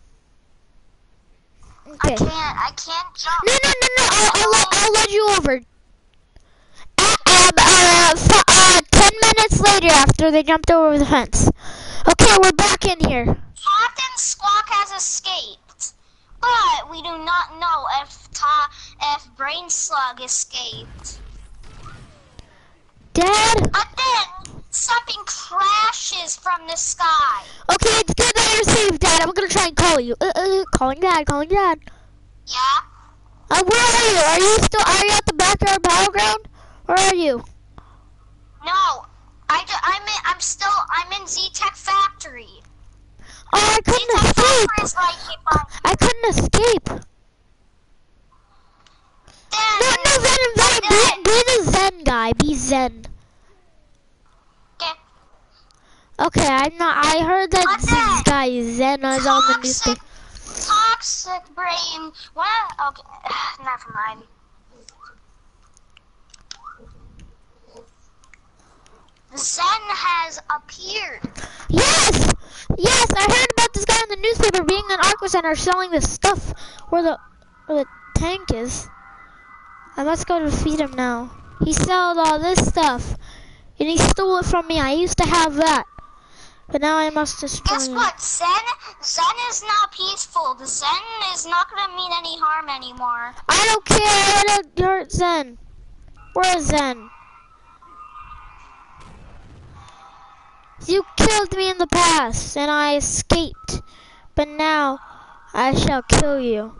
I Okay. can't, I can't jump. No, no, no, no. I'll, I'll let I'll let you over. Uh, um, uh, f- uh, ten minutes later, after they jumped over the fence. Okay, we're back in here. Captain Squawk has escaped, but we do not know if Ta if Brainz Slug escaped. Dad. But then something crashes from the sky. Okay, it's good that you're safe, Dad. I'm gonna try and call you. Uh, uh, calling Dad, calling Dad. Yeah? Uh, where are you? Are you still? Are you at the backyard battleground? Where are you? No, I ju- I'm in, I'm still I'm in Z-Tech Factory. Oh, I couldn't Z-Tech Factory escape. is right here by I couldn't escape. then. No, no, Zen, Zen. Be, be the Zen guy. Be Zen. Okay. Okay, I'm not. I heard that What's this that? guy Zen is on the Toxic, newspaper. toxic brain. What? Okay, never mind. Zen has appeared. Yes, yes. I heard about this guy in the newspaper being an Aqua Center selling this stuff where the where the tank is. I must go defeat him now. He sold all this stuff, and he stole it from me. I used to have that, but now I must destroy Guess it. what? Zen, Zen is not peaceful. The Zen is not gonna mean any harm anymore. I don't care. I don't hurt Zen. Where is Zen? You killed me in the past, and I escaped. But now, I shall kill you.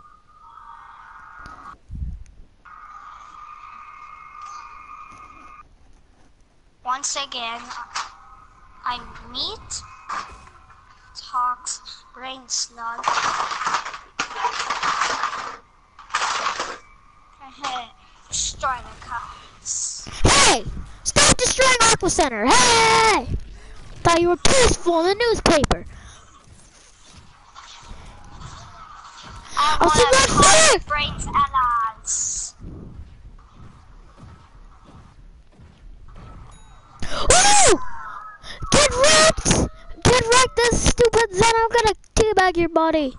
Once again, I meet Talks Brainz Slug. Destroy the cops. Hey! Stop destroying Aqua Center! Hey! Thought you were peaceful in the newspaper. I I'll see want you to right call here. Brainz allies. Woo! Get wrecked! Get wrecked, this stupid Zen! I'm gonna teabag your body.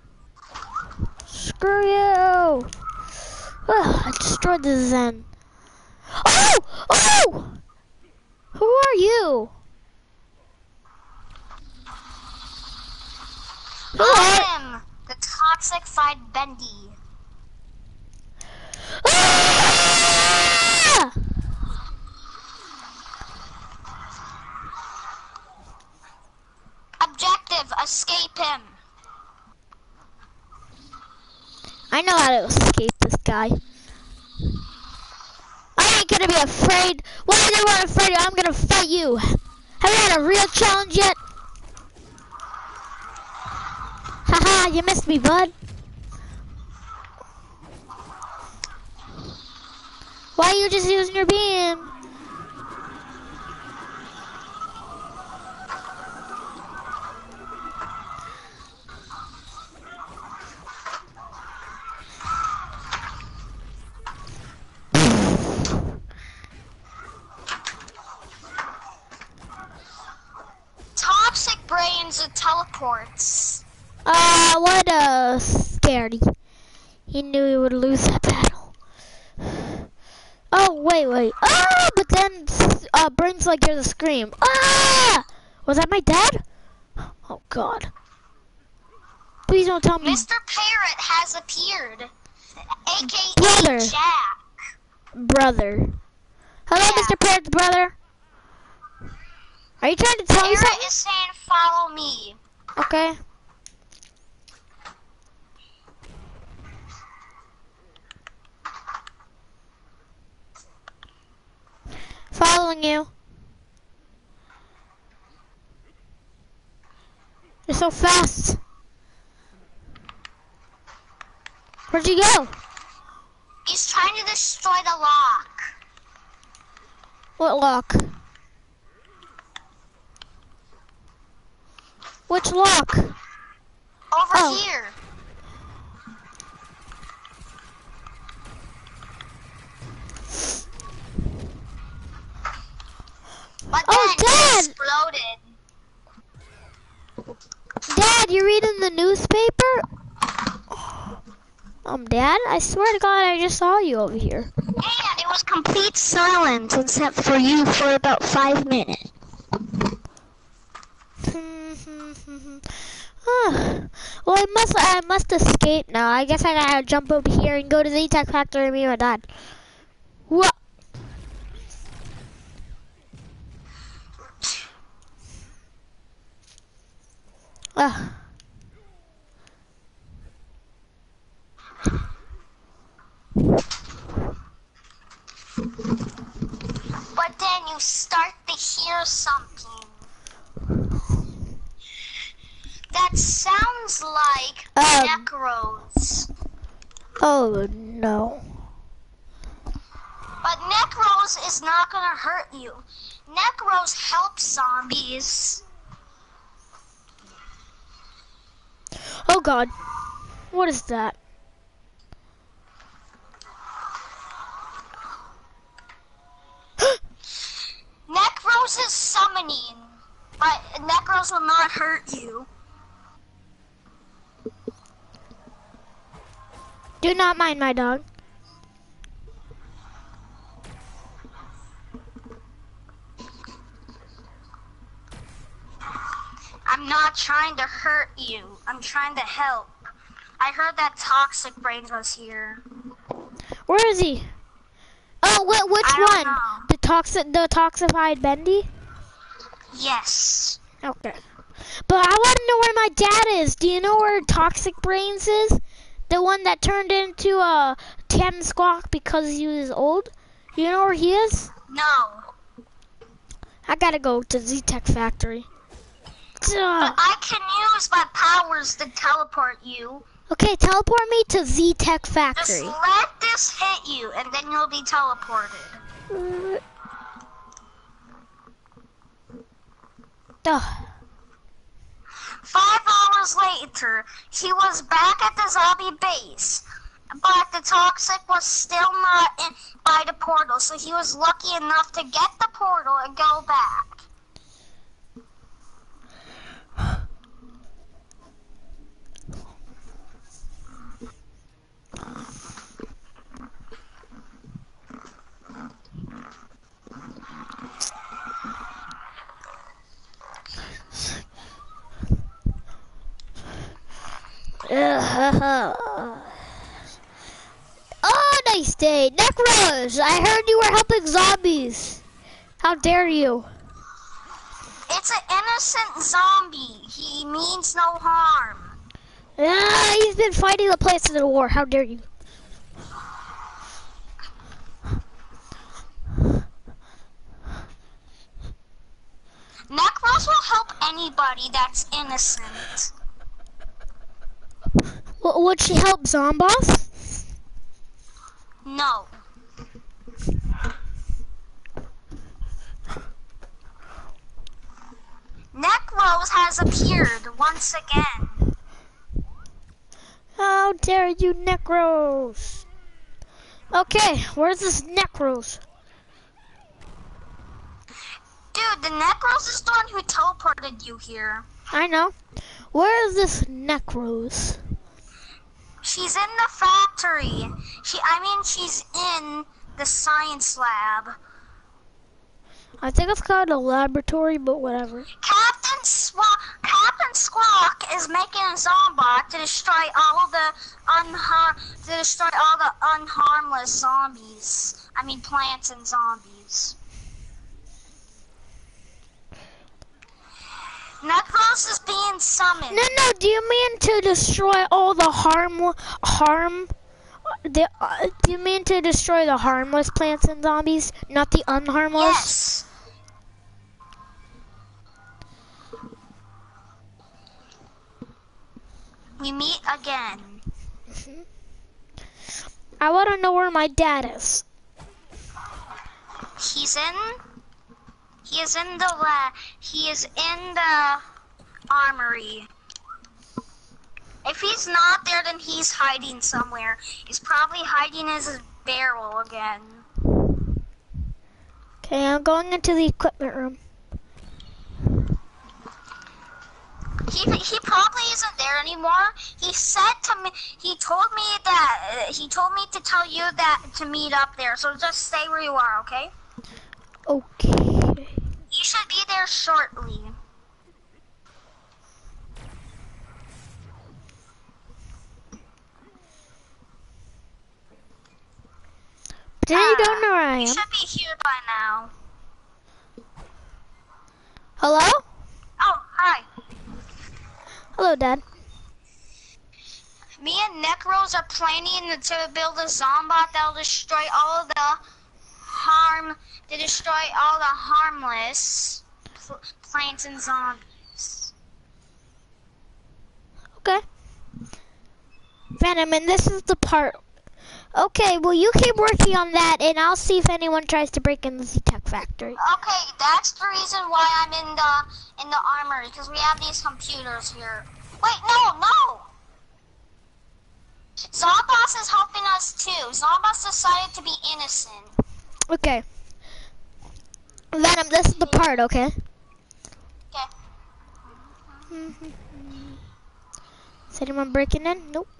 Screw you! Ugh, I destroyed the Zen. Oh! Oh! Who are you? Who are? I am the toxic fight Bendy. Ah! Objective, escape him. I know how to escape this guy. I ain't gonna be afraid. Why are they not afraid? I'm gonna fight you. Have you had a real challenge yet? Haha, you missed me, bud. Why are you just using your beam? teleports. Uh, what a scaredy. He knew he would lose that battle. Oh, wait, wait. Ah, but then, uh, Brainz Slug hears a scream. Ah! Was that my dad? Oh, God. Please don't tell me. Mister Parrot has appeared, aka Brother. Jack. Brother. Hello, Yeah. Mister Parrot's brother. Are you trying to tell me Parrot something? is saying, "Follow me." Okay. Following you. You're so fast. Where'd you go? He's trying to destroy the lock. What lock? Which lock? Over Oh. here. But then Oh, it Dad! exploded. Dad, you reading the newspaper? Um, Dad, I swear to God, I just saw you over here. And it was complete silence except for you for about five minutes. Well, I must, I must escape now. I guess I gotta jump over here and go to the tech factory and meet my dad. What? Uh. But then you start to hear something. That sounds like Um. Necros. Oh no. But Necros is not gonna hurt you. Necros help zombies. Oh God. What is that? Necros is summoning, but Necros will not hurt you. Do not mind my dog. I'm not trying to hurt you. I'm trying to help. I heard that Toxic Brainz was here. Where is he? Oh, wh which I don't one? know. The toxic, the toxified Bendy? Yes. Okay. But I want to know where my dad is. Do you know where Toxic Brainz is? The one that turned into a Ten Squawk because he was old? You know where he is? No. I gotta go to Z-Tech Factory. But I can use my powers to teleport you. Okay, teleport me to Z-Tech Just Factory. let this hit you, and then you'll be teleported. Uh, Ugh. Five hours later, he was back at the zombie base, but the Toxic was still not in by the portal, so he was lucky enough to get the portal and go back. Oh, nice day. Necros, I heard you were helping zombies. How dare you? It's an innocent zombie. He means no harm. Ah, he's been fighting the place in the war. How dare you? Necros will help anybody that's innocent. W would she help Zomboss? No. Necros has appeared once again. How dare you, Necros? Okay, where's this Necros? Dude, the Necros is the one who teleported you here. I know. Where is this Necrose? She's in the factory. She, I mean, she's in the science lab. I think it's called a laboratory, but whatever. Captain Squawk, Captain Squawk is making a zombot to destroy all the unhar to destroy all the unharmless zombies. I mean, plants and zombies. Necros is being summoned. No, no. Do you mean to destroy all the harm, harm? The, uh, do you mean to destroy the harmless plants and zombies, not the unharmless? Yes. We meet again. Mm-hmm. I want to know where my dad is. He's in. He is in the lab. He is in the armory. If he's not there, then he's hiding somewhere. He's probably hiding in his barrel again. Okay, I'm going into the equipment room. He, he probably isn't there anymore. He said to me, he told me that, uh, he told me to tell you that, to meet up there. So just stay where you are, okay? Okay. You should be there shortly. But then you don't know where I You am. should be here by now. Hello? Oh, hi. Hello, Dad. Me and Necros are planning to build a zombot that'll destroy all of the harm, to destroy all the harmless pl plants and zombies. Okay. Venom, and this is the part. Okay, well, you keep working on that, and I'll see if anyone tries to break into the tech factory. Okay, that's the reason why I'm in the in the armory, because we have these computers here. Wait, no, no! Zomboss is helping us too. Zomboss decided to be innocent. Okay. Venom, this is the part, okay? Okay. Is anyone breaking in? Nope.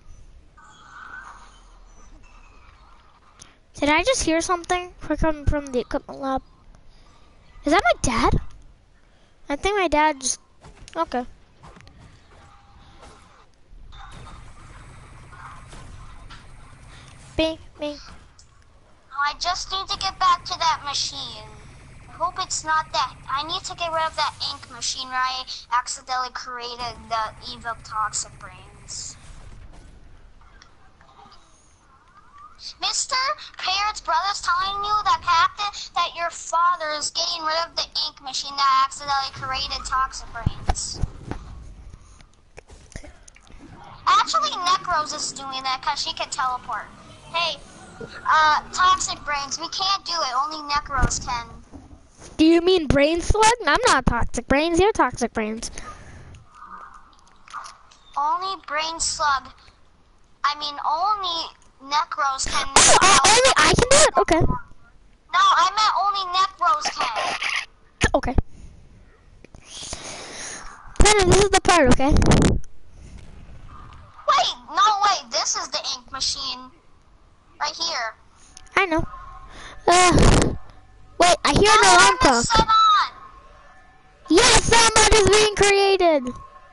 Did I just hear something coming from the equipment lab? Is that my dad? I think my dad just... Okay. Bing, bing. I just need to get back to that machine. I hope it's not that. I need to get rid of that ink machine where I accidentally created the evil toxic brains. Mister Parrot's brother's telling you that Captain, that your father is getting rid of the ink machine that accidentally created toxic brains. Actually, Necros is doing that because she can teleport. Hey, uh, toxic brains, we can't do it. Only Necros can. Do you mean Brainz Slug? I'm not toxic brains. You're toxic brains. Only Brainz Slug. I mean, only Necros can. Oh, uh, only I can do it? Okay. No, I meant only Necros can. Okay. Venom, this is the part, okay? Wait, no, wait. This is the ink machine. Right here. I know. Uh, wait, I hear an alarm clock. Set on. Yes, somebody is being created.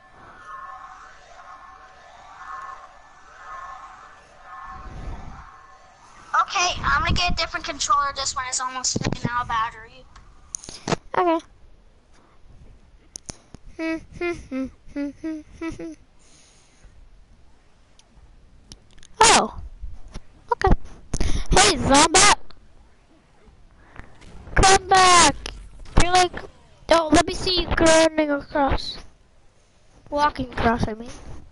Okay, I'm gonna get a different controller. This one is almost running out of battery. Okay. Hmm, hmm, hmm, hmm, hmm, hmm, hmm. Oh. Okay. Hey, Zombat. Come back. You're like, oh, let me see you running across. Walking across, I mean.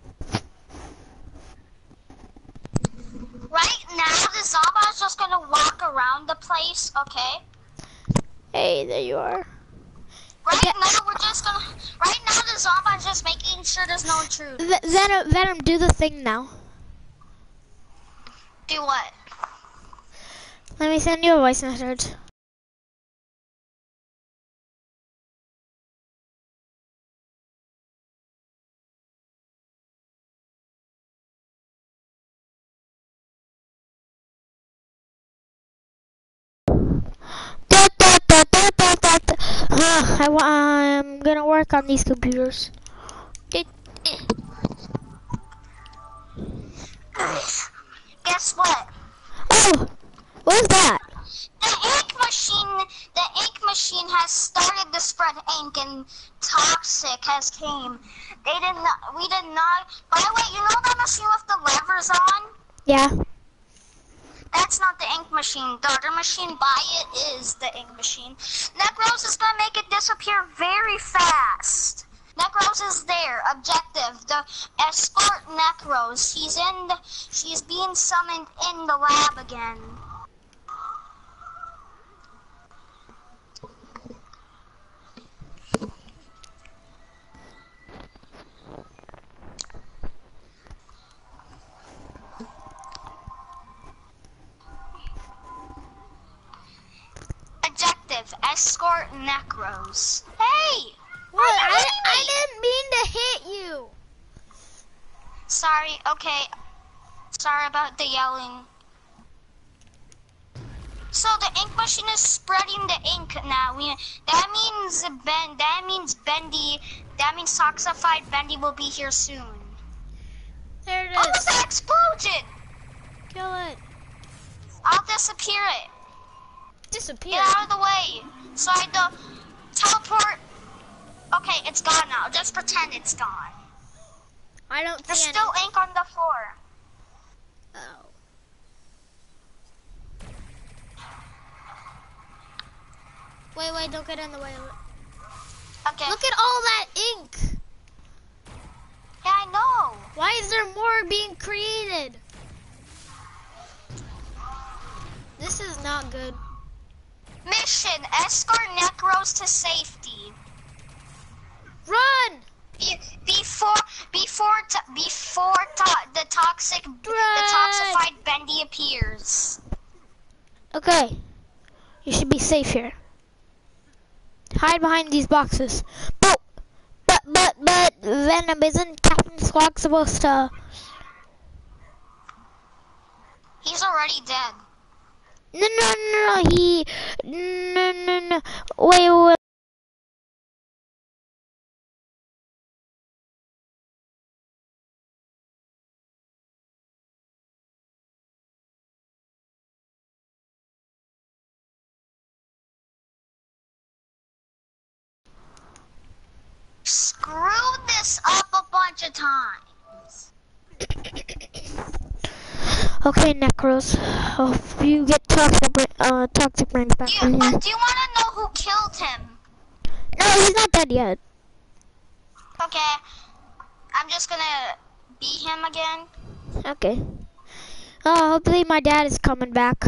Right now, the Zombat is just gonna walk around the place, okay? Hey, there you are. Right now, we're just gonna. Right now, the Zombat is just making sure there's no intruders. V Venom, Venom, do the thing now. Do what? Let me send you a voice message. Da, da, da, da, da, da, da. Uh, I, wa- I'm gonna work on these computers. Guess what? Oh, what is that? The ink machine, the ink machine has started to spread ink, and toxic has came. They did not. We did not. By the way, you know that machine with the levers on? Yeah. That's not the ink machine. The other machine by it is the ink machine. Necros is gonna make it disappear very fast. Necros is there. Objective: the escort Necros. She's in. The, she's being summoned in the lab again. Objective: escort Necros. Hey! What? I, I didn't mean to hit you. Sorry, okay. Sorry about the yelling. So the ink machine is spreading the ink now. We, that means Ben. That means Bendy. That means Toxified Bendy will be here soon. There it is. Oh, there's an explosion! Kill it. I'll disappear it. Disappear. Get out of the way. So I had to teleport. Okay, it's gone now. Just pretend it's gone. I don't There's see still any. ink on the floor. Oh. Wait, wait, don't get in the way of it. Okay. Look at all that ink. Yeah, I know. Why is there more being created? This is not good. Mission: escort Necros to safety. Run! Be before, before, to before to the toxic, Run! the toxified Bendy appears. Okay. You should be safe here. Hide behind these boxes. But, but, but, but, Venom, isn't Captain Slug supposed to... He's already dead. No, no, no, no, he... No, no, no. Wait, wait. Screwed this up a bunch of times. Okay, Necros. Hope you get toxic, bra- uh, toxic brains back. Do you, uh, do you want to know who killed him? No, he's not dead yet. Okay, I'm just gonna beat him again. Okay. Uh, hopefully my dad is coming back.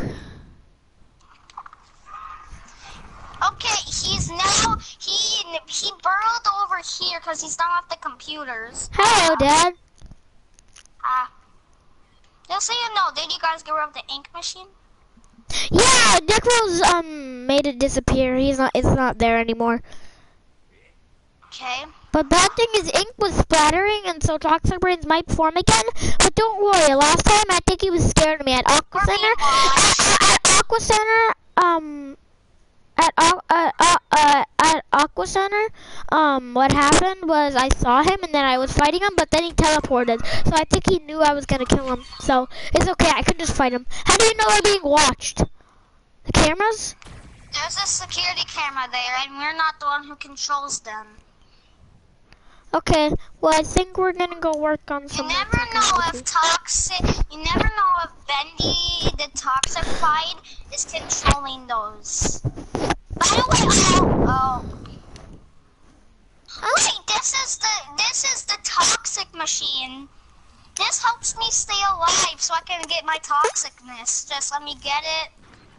Okay, he's now, he he burrowed over here because he's done with the computers. Hello, Dad. Ah. Just so you know, did you guys get rid of the ink machine? Yeah, Necros um made it disappear. He's not. It's not there anymore. Okay. But bad thing is, ink was splattering, and so toxic brains might form again. But don't worry. Last time, I think he was scared of me at Aqua We're being Center. watched. At, at Aqua Center, um, at uh, uh, uh, uh, at Aqua Center, um, what happened was I saw him, and then I was fighting him, but then he teleported. So I think he knew I was gonna kill him. So it's okay. I can just fight him. How do you know we're being watched? The cameras? There's a security camera there, and we're not the one who controls them. Okay, well, I think we're gonna go work on You some. never know if toxic, you never know if Bendy, the toxified, is controlling those. By the way, oh, oh. Wait, this is the, this is the toxic machine. This helps me stay alive so I can get my toxicness. Just let me get it.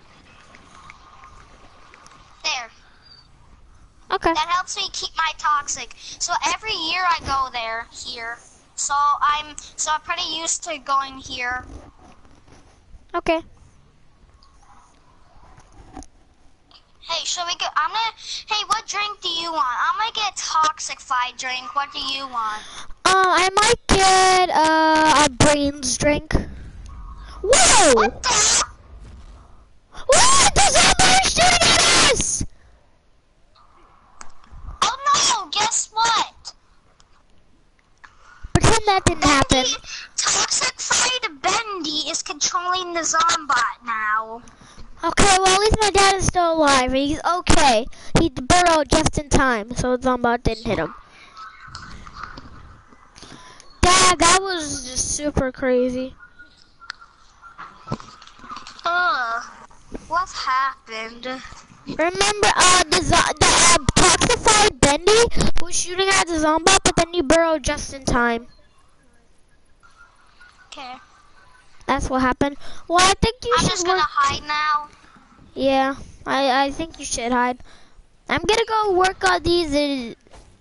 There. Okay. That helps me keep my toxic. So every year I go there, here. So I'm, so I'm pretty used to going here. Okay. Hey, should we go? I'm gonna, hey, what drink do you want? I'm gonna get a toxified drink. What do you want? Um, I might get uh, a brains drink. Whoa! What the? What? There's so many alive. He's okay. He burrowed just in time, so Zombot didn't hit him. Dad, that was just super crazy. Ugh. What happened? Remember, uh, the, zo- the uh, toxified Bendy was shooting at the Zombot, but then you burrowed just in time. Okay. That's what happened. Well, I think you I'm should just gonna work. hide now. Yeah, I I think you should hide. I'm gonna go work on these. Uh...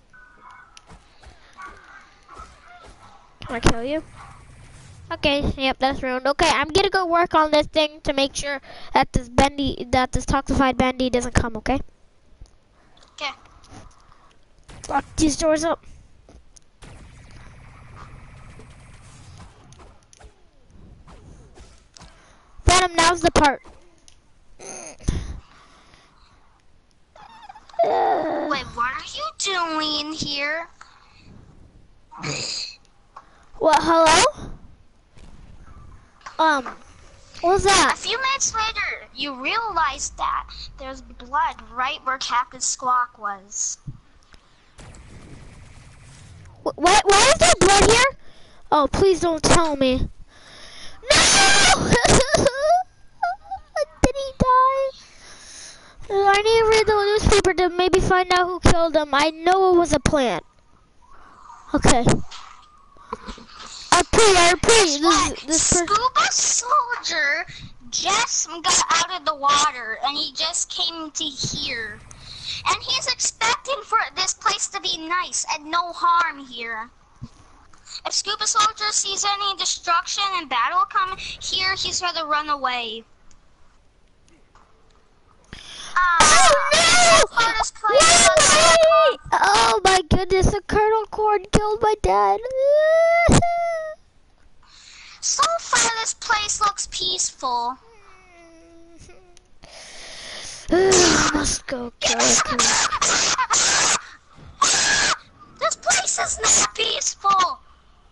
Can I kill you? Okay, yep, that's ruined. Okay, I'm gonna go work on this thing to make sure that this bendy, that this toxified bendy doesn't come. Okay. Okay. Lock these doors up. Venom, now's the part. Uh, Wait, what are you doing here? what? Hello? Um, what was A that? few minutes later, you realize that there's blood right where Captain Squawk was. Wh- Why? Why is there blood here? Oh, please don't tell me. No! Did he die? I need to read the newspaper to maybe find out who killed him. I know it was a plant. Okay. I pray, I pray. This, this per- Scuba Soldier just got out of the water and he just came to here. And he's expecting for this place to be nice and no harm here. If Scuba Soldier sees any destruction and battle come here, he's gonna run away. Uh, Oh no! this place was- Wait! Oh my goodness, the Colonel Corn killed my dad. So far, this place looks peaceful. Let's go kill it. This place is not peaceful.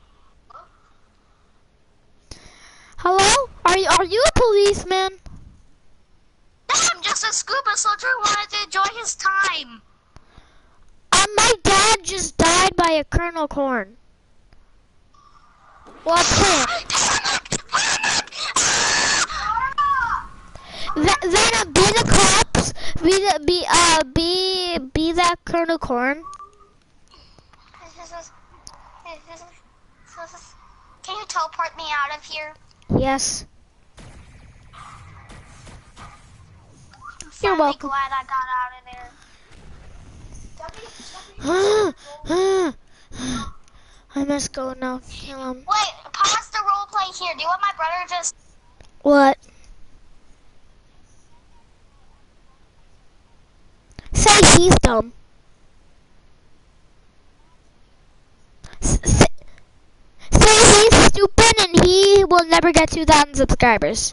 Hello? Are you are you a policeman? I'm just a scuba soldier who wanted to enjoy his time. Uh, my dad just died by a Colonel Corn. Well, a plant. Th- then uh, be the cops. Be the be uh be be that Colonel Corn. Can you teleport me out of here? Yes. I'm You're finally welcome. glad I got out of there. I must go now. Kill him. Wait, pause the roleplay here. Do you want my brother just... What? Say he's dumb. S- say, say he's stupid and he will never get two thousand subscribers.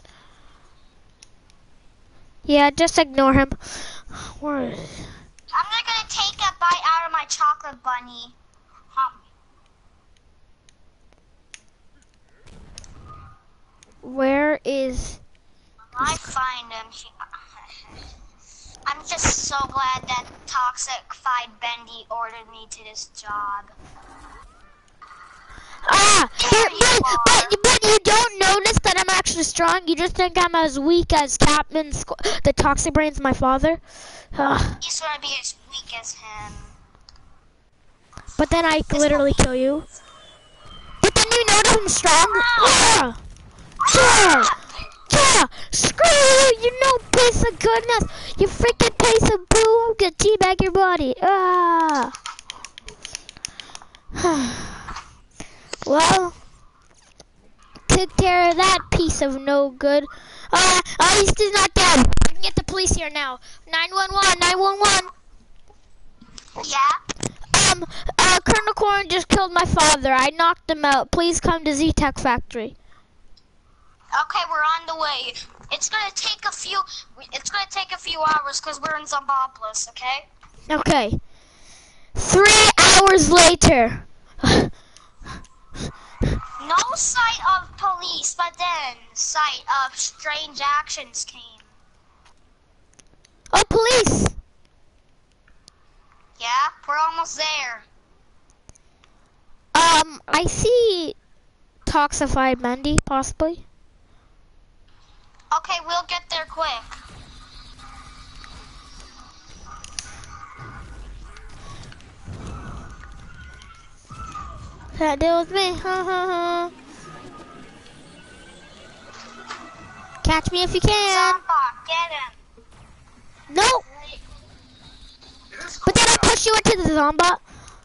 Yeah, just ignore him. Where is... I'm not gonna take a bite out of my chocolate bunny. Hum. Where is... I find him. I'm just so glad that Toxic Fied Bendy ordered me to this job. Ah! There But, you but, but, but you don't notice that I'm actually strong? You just think I'm as weak as Captain Squ- the Toxic Brainz, my father? Ugh. He's gonna be as weak as him. But then I literally kill you. But then you notice I'm strong? Yeah! Yeah! Yeah! Screw you, you no piece of goodness! You freaking piece of boo! I'm gonna teabag your body! Ah! Well, took care of that piece of no good. Uh, at least he's not dead. I can get the police here now. nine one one, nine one one. Yeah? Um, uh, Colonel Corn just killed my father. I knocked him out. Please come to Z-Tech Factory. Okay, we're on the way. It's gonna take a few. It's gonna take a few hours because we're in Zombopolis. Okay. Okay. Three hours later. No sight of police, but then sight of strange actions came. Oh, police! Yeah, we're almost there. Um, I see toxified Mandy, possibly. Okay, we'll get there quick. That deal with me, ha ha ha. Catch me if you can. Zombot, get him. No! But then I push you into the zombot.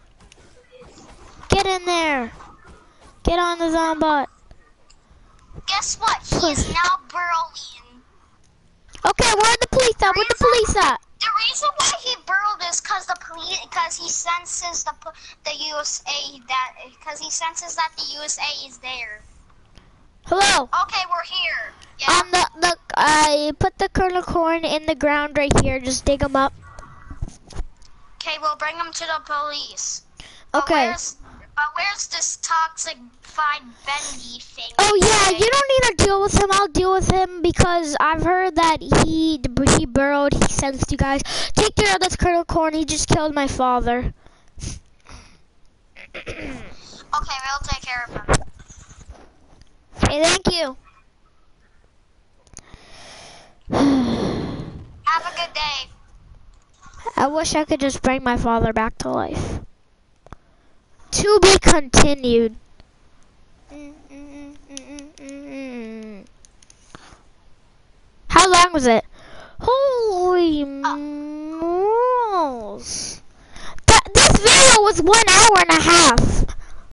Get in there. Get on the zombot. Guess what? He is now burrowing. Okay, where are the police at? Where the police at? The reason why he burrowed is because the police, because he senses the the U S A that, because he senses that the U S A is there. Hello. Okay, we're here. Yeah. Um, the the I put the kernel corn in the ground right here. Just dig them up. Okay, we'll bring him to the police. But Okay. Where's, but where's this toxic fied bendy thing? Oh yeah, you don't need to deal with him. I'll deal with him because I've heard that he he burrowed. He sensed you guys. Take care of this kernel corn. He just killed my father. Okay, we'll take care of him. Hey, thank you. Have a good day. I wish I could just bring my father back to life. To be continued. How long was it? Holy moles. That, this video was one hour and a half.